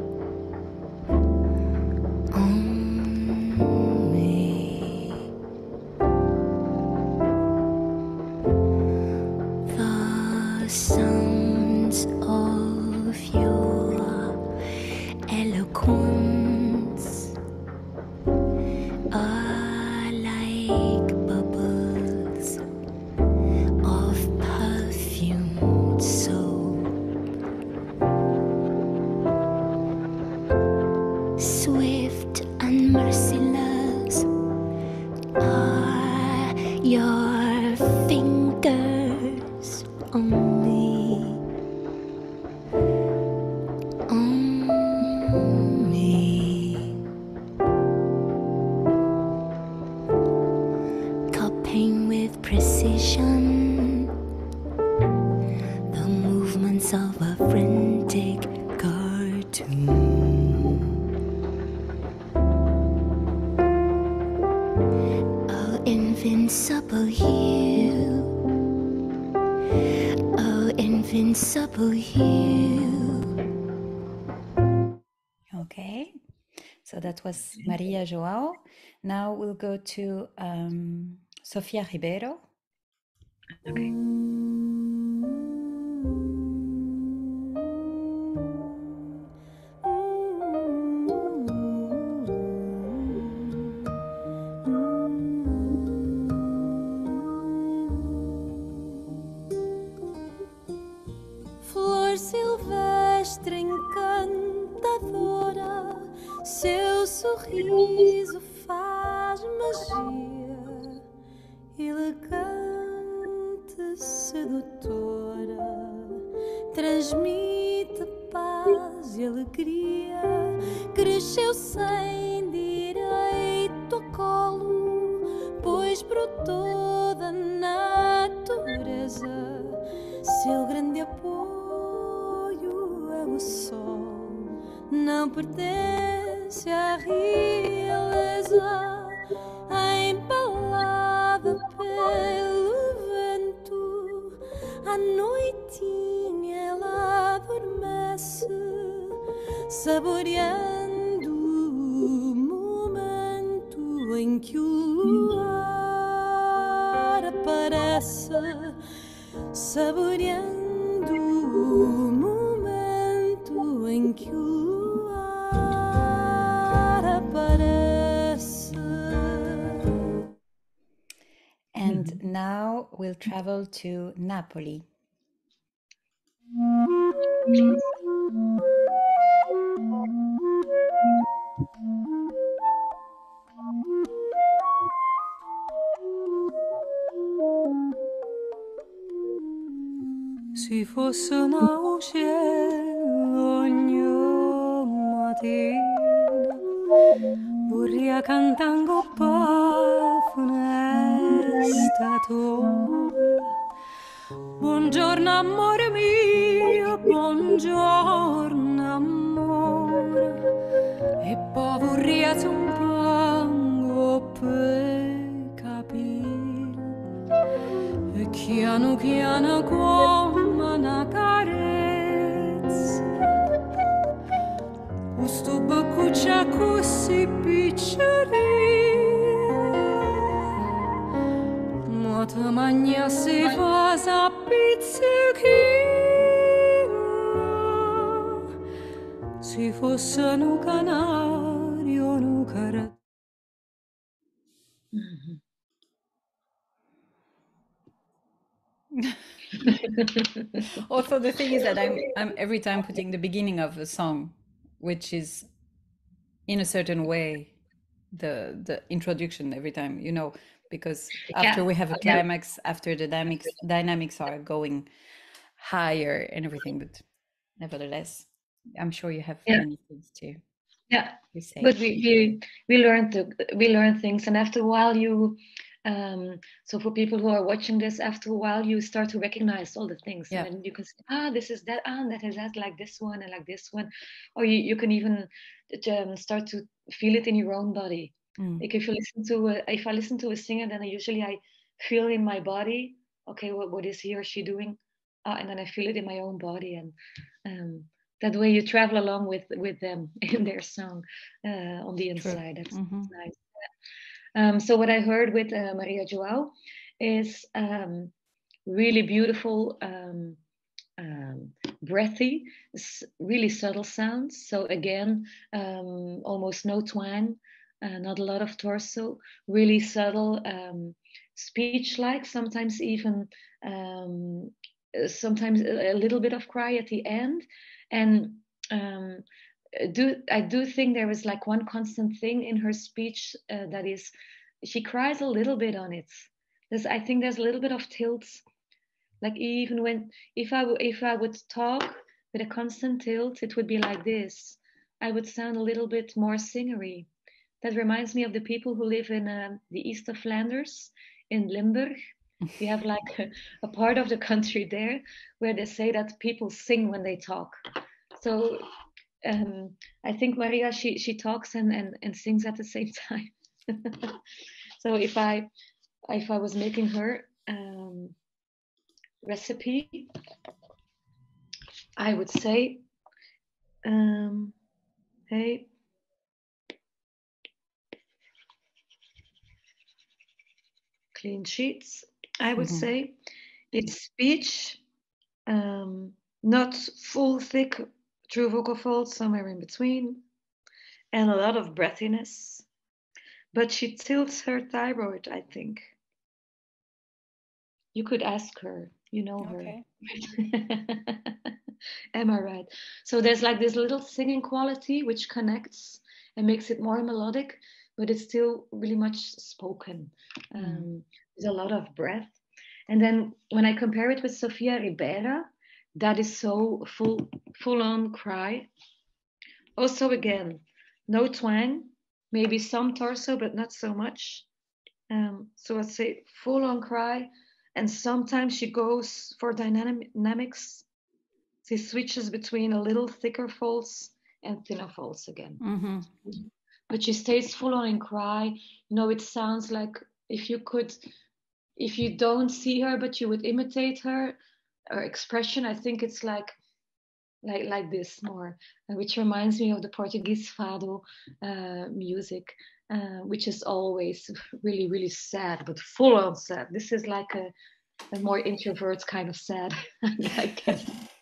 elements of a frantic cartoon. Oh, invincible you. Oh, invincible you. Okay, so that was Maria Joao. Now we'll go to um, Sofia Ribeiro. Okay. Flor silvestre encantadora, seu sorriso faz magia, elegante, sedutora, transmite paz e alegria. Cresceu sem direito ao colo, pois brotou da natureza. Seu grande apoio é o sol, não pertence à realeza, embalada pelo vento. À noitinha ela adormece, saboreando o momento em que o luar aparece. Saboreando o momento em que o luar aparece. And now we'll travel to Napoli. Si fosse una uccello ogni mattina vorrei cantare un po' funesta tua. Buongiorno amore mio, buongiorno amore, e poi vorrei un po' per capire, e piano piano come una carezza, questo boccuccia così piccolino, ma te magna si fa sa pizzichino, si fosse un canario, un carezza. Mhm. Also, the thing is that I'm I'm every time putting the beginning of a song, which is in a certain way the the introduction every time, you know, because after Yeah. we have a Yeah. climax, after the dynamics dynamics are going higher and everything, but nevertheless, I'm sure you have Yeah. many things to Yeah. to say. But we we we learn to we learn things, and after a while you um so for people who are watching this, after a while you start to recognize all the things. Yeah. And then you can say, ah, this is that, ah, that is that, like this one and like this one, or you, you can even um, start to feel it in your own body. Mm. Like if you listen to a, if I listen to a singer, then I usually I feel in my body, okay, what what is he or she doing, uh, and then I feel it in my own body, and um that way you travel along with with them in their song uh, on the True. inside. That's, Mhm. that's nice. Um, so what I heard with uh, Maria Joao is um, really beautiful, um, um, breathy, s- really subtle sounds. So again, um, almost no twang, uh, not a lot of torso, really subtle, um, speech-like, sometimes even um, uh, sometimes a, a little bit of cry at the end, and um, do I do think there is like one constant thing in her speech uh, that is she cries a little bit on it. There's I think there's a little bit of tilt, like even when if I w- if I would talk with a constant tilt, it would be like this. I would sound a little bit more singery. That reminds me of the people who live in uh, the east of Flanders, in Limburg. We have like a, a part of the country there where they say that people sing when they talk. So um, I think Maria, she she talks and, and, and sings at the same time. So if I if I was making her um, recipe, I would say, um, hey, clean sheets. I would Mhm. say it's speech, um, not full thick true vocal folds, somewhere in between, and a lot of breathiness. But she tilts her thyroid, I think. You could ask her, you know her. Okay. Am I right? So there's like this little singing quality which connects and makes it more melodic, but it's still really much spoken. Mm. Um, there's a lot of breath. And then when I compare it with Sofia Ribera, that is so full, full on cry. Also, again, no twang, maybe some torso, but not so much. Um, so I'd say full on cry. And sometimes she goes for dynamic- dynamics. She switches between a little thicker folds and thinner folds again. Mm-hmm. But she stays full on in cry. You know, it sounds like if you could, if you don't see her, but you would imitate her, her expression, I think it's like like like this more, uh, which reminds me of the Portuguese fado uh, music, uh, which is always really really sad, but full on sad. This is like a, a more introvert kind of sad, I guess.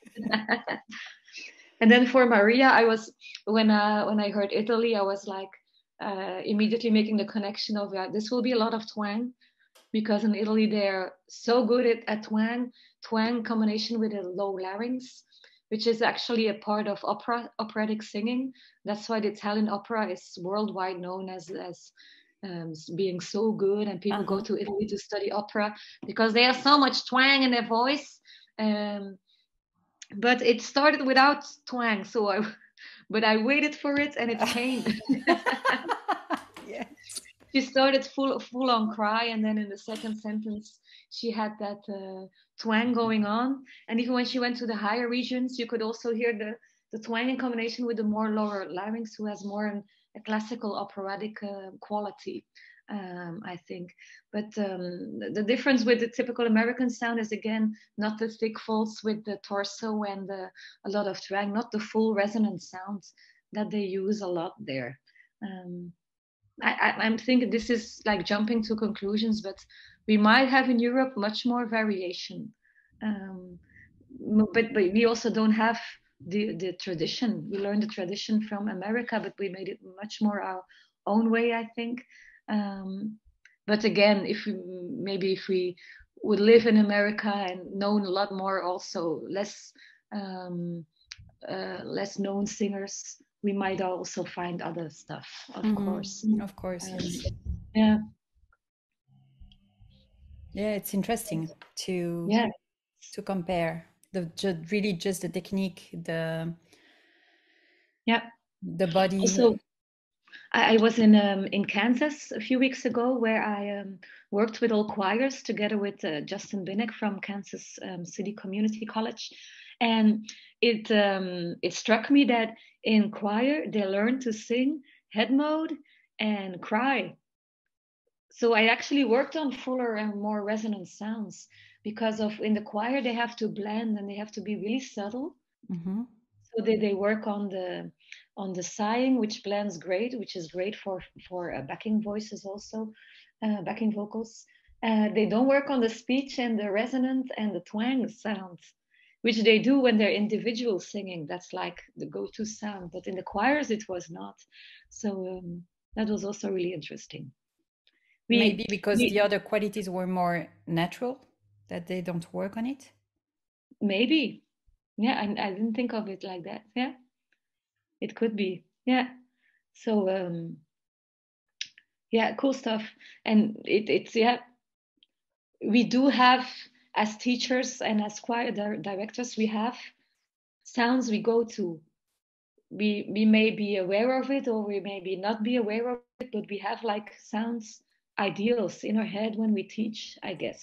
And then for Maria, I was when uh, when I heard Italy, I was like uh, immediately making the connection of uh, this will be a lot of twang because in Italy they're so good at, at twang, twang combination with a low larynx, which is actually a part of opera, operatic singing. That's why the Italian opera is worldwide known as as um, being so good, and people Uh-huh. go to Italy to study opera because they have so much twang in their voice. Um, but it started without twang, so I, but I waited for it, and it came. Yes. She started full full on cry, and then in the second sentence she had that uh, twang going on, and even when she went to the higher regions you could also hear the the twang in combination with the more lower larynx, who has more an, a classical operatic uh, quality, um, I think. But um, the, the difference with the typical American sound is again not the thick folds with the torso and the, a lot of twang, not the full resonant sound that they use a lot there. um, I, I, I'm thinking this is like jumping to conclusions, but we might have in Europe much more variation. Um, but, but we also don't have the, the tradition. We learned the tradition from America, but we made it much more our own way, I think. Um, but again, if we, maybe if we would live in America and known a lot more, also less um, uh, less known singers, we might also find other stuff, of Mm-hmm. course. Of course, Um, yes. yeah, Yeah, it's interesting to yeah. to compare the ju- really just the technique, the Yeah. the body. Also, I, I was in um, in Kansas a few weeks ago, where I um, worked with all choirs together with uh, Justin Binnick from Kansas um, City Community College, and it um, it struck me that in choir they learn to sing head mode and cry. So I actually worked on fuller and more resonant sounds because of in the choir they have to blend and they have to be really subtle. Mm-hmm. So they, they work on the on the sighing, which blends great, which is great for for uh, backing voices also, uh, backing vocals. Uh, they don't work on the speech and the resonant and the twang sounds, which they do when they're individual singing. That's like the go-to sound. But in the choirs, it was not. So um, that was also really interesting. Maybe We, because the we other qualities were more natural, that they don't work on it. maybe, yeah, I, I didn't think of it like that. Yeah, it could be. Yeah. So um, yeah, cool stuff. And it, it's yeah, we do have as teachers and as choir di- directors, we have sounds we go to. We we may be aware of it or we may be not be aware of it, but we have like sounds ideals in our head when we teach, I guess.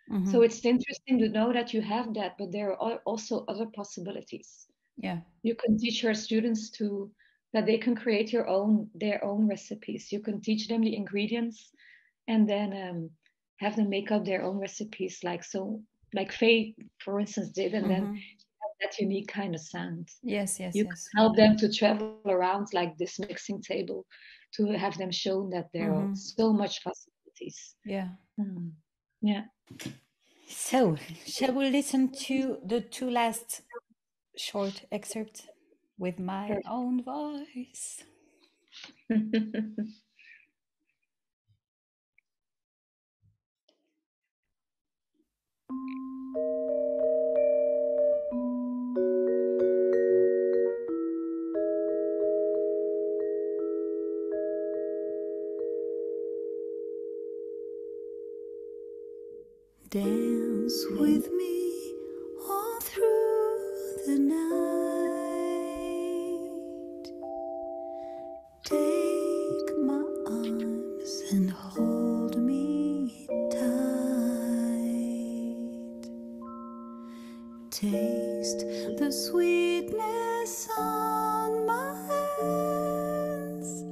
Mhm. So it's interesting to know that you have that, but there are also other possibilities. Yeah. You can teach your students to that they can create your own their own recipes. You can teach them the ingredients and then um, have them make up their own recipes, like so, like Faye, for instance, did, and then Mhm. have that unique kind of sound. Yes, yes, You yes. can help them to travel around like this mixing table to have them shown that there are Mhm. so much possibilities. Yeah. Mm. Yeah. So, shall we listen to the two last short excerpts with my Perfect. own voice? Dance with me all through the night. Take my arms and hold me tight. Taste the sweetness on my hands.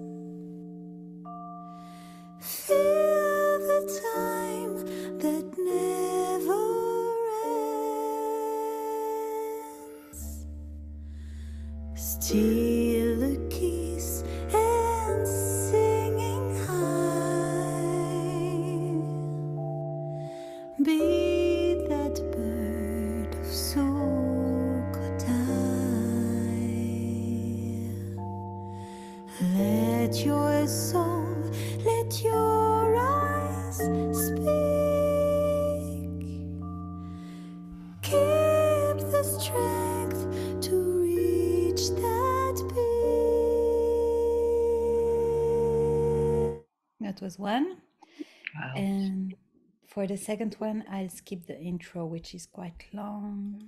Feel the time that never ends. Steal a kiss and singing high. Be that bird of Sukhothai. Let your soul, let your eyes speak. Keep the strength to reach that peak. That was one. Wow. And for the second one, I'll skip the intro, which is quite long.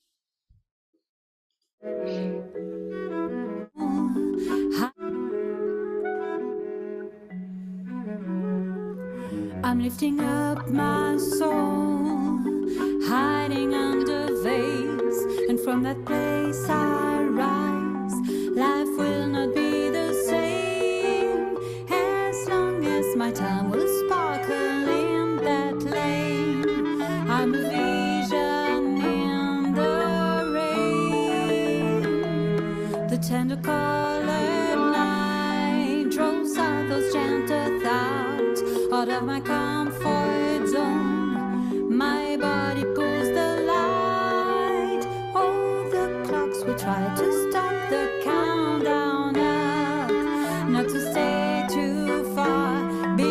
I'm lifting up my soul, hiding under veils, and from that place I rise. Life will not be the same as long as my time will sparkle in that lane. I'm a vision in the rain. The tender colored night draws out those gentle thoughts out of my comfort zone. My body pulls the light. All the clocks will try to stop the countdown up, not to stay too far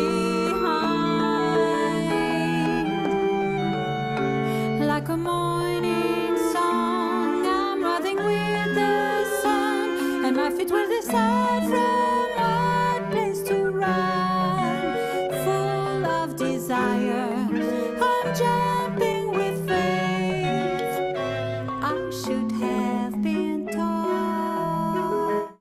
behind. Like a morning song, I'm riding with the sun, and my feet will decide from what place to run. Full of desire, I'm jumping with faith. I should have been taught.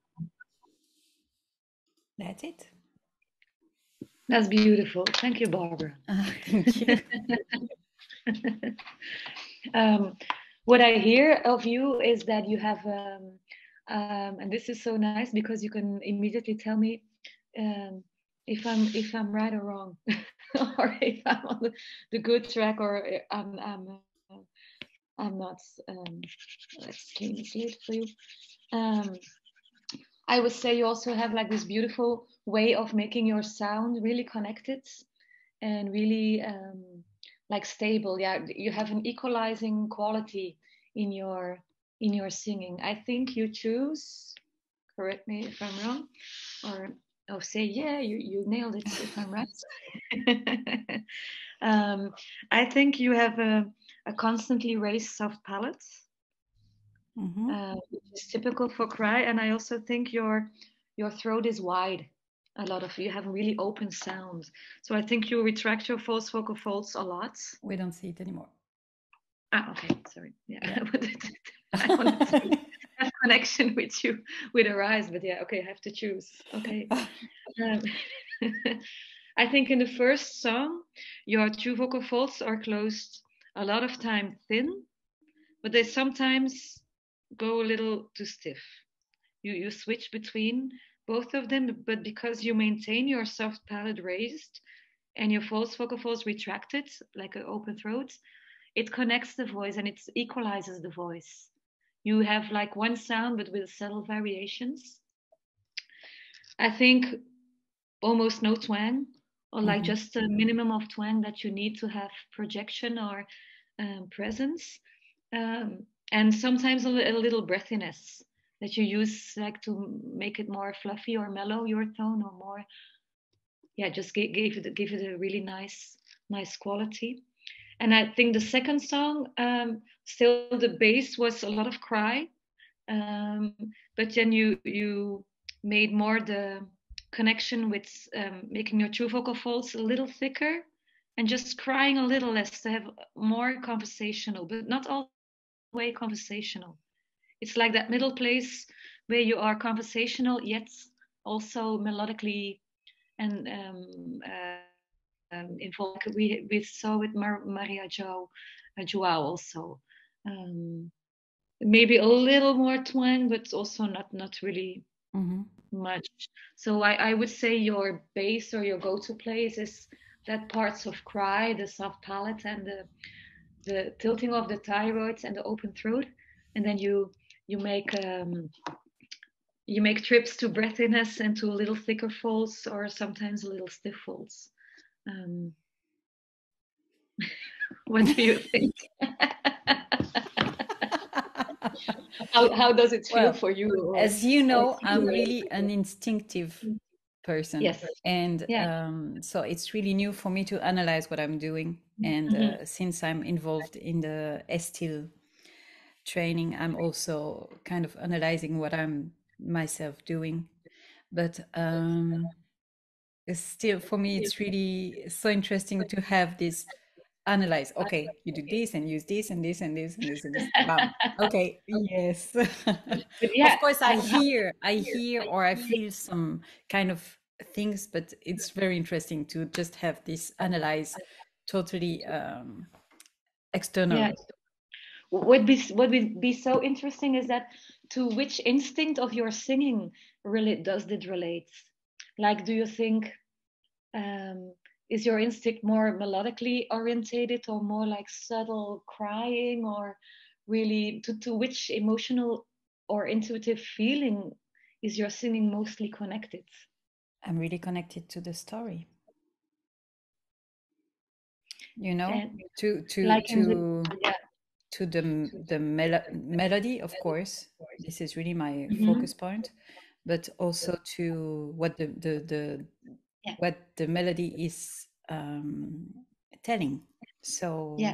That's it. That's beautiful. Thank you, Barbara. Ah, thank you. um, what I hear of you is that you have, um, um, and this is so nice because you can immediately tell me um, if I'm if I'm right or wrong, or if I'm on the, the good track or I'm I'm uh, I'm not. Um, let's clean the slate for you. Um, I would say you also have like this beautiful way of making your sound really connected and really um, like stable. Yeah, you have an equalizing quality in your in your singing. I think you choose. Correct me if I'm wrong, or oh, say yeah, you you nailed it if I'm right. um, I think you have a, a constantly raised soft palate, Mhm. uh, which is typical for cry, and I also think your your throat is wide. A lot of you have a really open sound, so I think you retract your false vocal folds a lot. We don't see it anymore. Ah, okay, sorry. Yeah, Yeah. I wanted to, I wanted to have connection with you with her eyes, but yeah, okay, I have to choose. Okay. Um, I think in the first song, your true vocal folds are closed a lot of time thin, but they sometimes go a little too stiff. You you switch between both of them, but because you maintain your soft palate raised and your false vocal folds retracted like an open throat, it connects the voice and it equalizes the voice. You have like one sound but with subtle variations. I think almost no twang, or like Mhm. just a minimum of twang that you need to have projection or um, presence. Um, and sometimes a, li- a little breathiness that you use like to make it more fluffy or mellow your tone, or more, yeah, just give, give it give it a really nice nice quality. And I think the second song, um, still the bass was a lot of cry, um, but then you you made more the connection with um, making your true vocal folds a little thicker and just crying a little less to have more conversational, but not all the way conversational. It's like that middle place where you are conversational yet also melodically and um, um, involved. We we saw with Mar- Maria Jo, uh, Joao also. Um, maybe a little more twang, but also not not really Mhm. much. So I, I would say your base or your go-to place is that parts of cry, the soft palate, and the the tilting of the thyroids and the open throat, and then you you make um, you make trips to breathiness and to a little thicker folds or sometimes a little stiff folds. Um, what do you think? how how does it feel Well, for you? Or, as you or know, I'm really an instinctive person. yes, And yeah. um, so it's really new for me to analyze what I'm doing. And Mhm. uh, since I'm involved in the Estil training, I'm also kind of analyzing what I'm myself doing. But um, it's still, for me, it's really so interesting to have this analyze. Okay, you do this and use this and this and this and this and this. Bam. Okay, yes. But yeah, Of course, I I, how, hear, I hear, or I feel some kind of things, but it's very interesting to just have this analyze totally um, yeah. external. What be what would be so interesting is that to which instinct of your singing really does it relate? Like, do you think um, is your instinct more melodically orientated or more like subtle crying, or really to, to which emotional or intuitive feeling is your singing mostly connected? I'm really connected to the story. You know, And to to like in the, to yeah. to the the mel- melody, of course. This is really my Mhm. focus point, but also to what the the, the Yeah. what the melody is um, telling. So Yeah.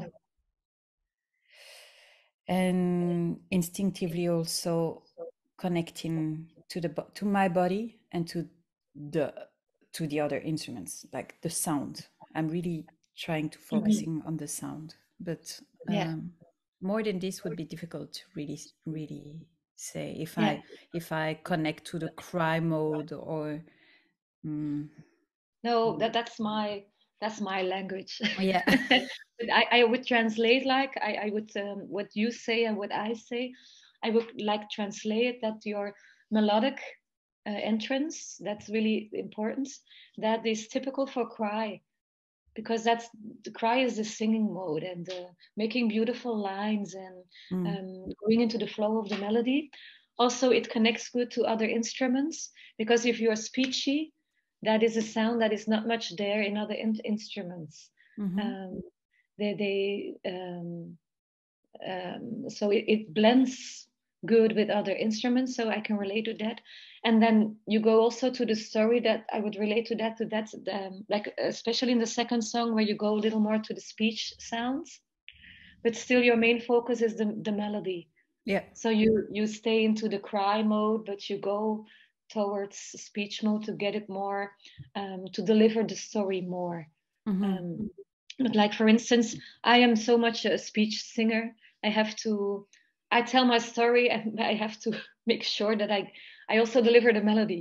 and instinctively also connecting to the bo- to my body and to the to the other instruments, like the sound. I'm really trying to Mhm. focusing on the sound, but Yeah. um, more than this would be difficult to really really say if Yeah. I if I connect to the cry mode or mm, No, that that's my that's my language. yeah. But I, I would translate like I, I would um, what you say and what I say, I would like translate that your melodic uh, entrance, that's really important. That is typical for cry, because that's the cry is the singing mode and uh, making beautiful lines and Mm, um, going into the flow of the melody. Also, it connects good to other instruments, because if you're speechy, that is a sound that is not much there in other in- instruments. mhm. Um, they, they um, um, so it, it blends good with other instruments, so I can relate to that. And then you go also to the story that I would relate to that to that um, like especially in the second song where you go a little more to the speech sounds, but still your main focus is the, the melody. Yeah. So you you stay into the cry mode, but you go towards speech mode to get it more um, to deliver the story more. Mhm. um, but like for instance, I am so much a speech singer. I have to, I tell my story and I have to make sure that I, I also deliver the melody.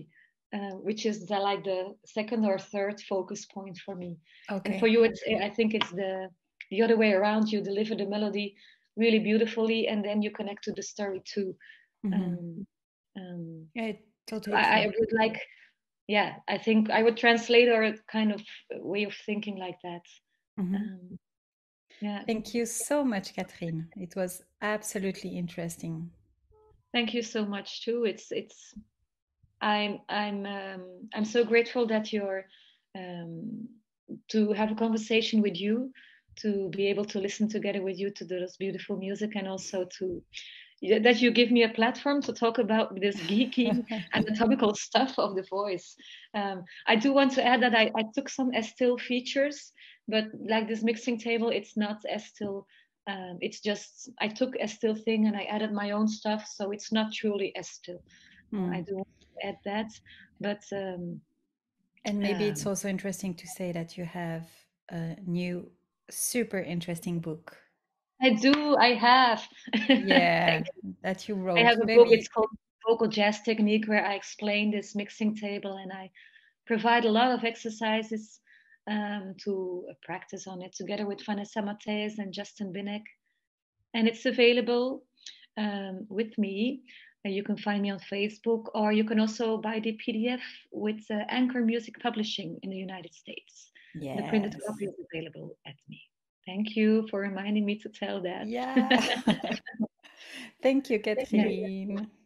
uh, which is the, like the second or third focus point for me. Okay. And for you, it's I think it's the the other way around. You deliver the melody really beautifully, and then you connect to the story too. Mhm. Um, um, Yeah, totally I, I true. would like, yeah, I think I would translate our kind of way of thinking like that. Mhm. Um, yeah. Thank you so much, Catherine. It was absolutely interesting. Thank you so much too. It's it's I'm I'm um, I'm so grateful that you're um, to have a conversation with you, to be able to listen together with you to this beautiful music, and also to yeah, that you give me a platform to talk about this geeky anatomical stuff of the voice. Um, I do want to add that I, I took some Estill features, but like this mixing table, it's not Estill. Um, it's just I took Estill thing and I added my own stuff, so it's not truly Estill. Uh, I Mm. do want to add that, but um, And maybe it's um, also interesting to say that you have a new, super interesting book. I do. I have. Yeah, that you I wrote. have a book. Maybe. It's called Vocal Jazz Technique, where I explain this mixing table and I provide a lot of exercises um, to uh, practice on it together with Vanessa Matthijs and Justin Binek. And it's available um, with me. Uh, you can find me on Facebook, or you can also buy the P D F with uh, Anchor Music Publishing in the United States. The printed Yes. copy is available at me. Thank you for reminding me to tell that. Yeah. Thank you, Yeah. Catherine.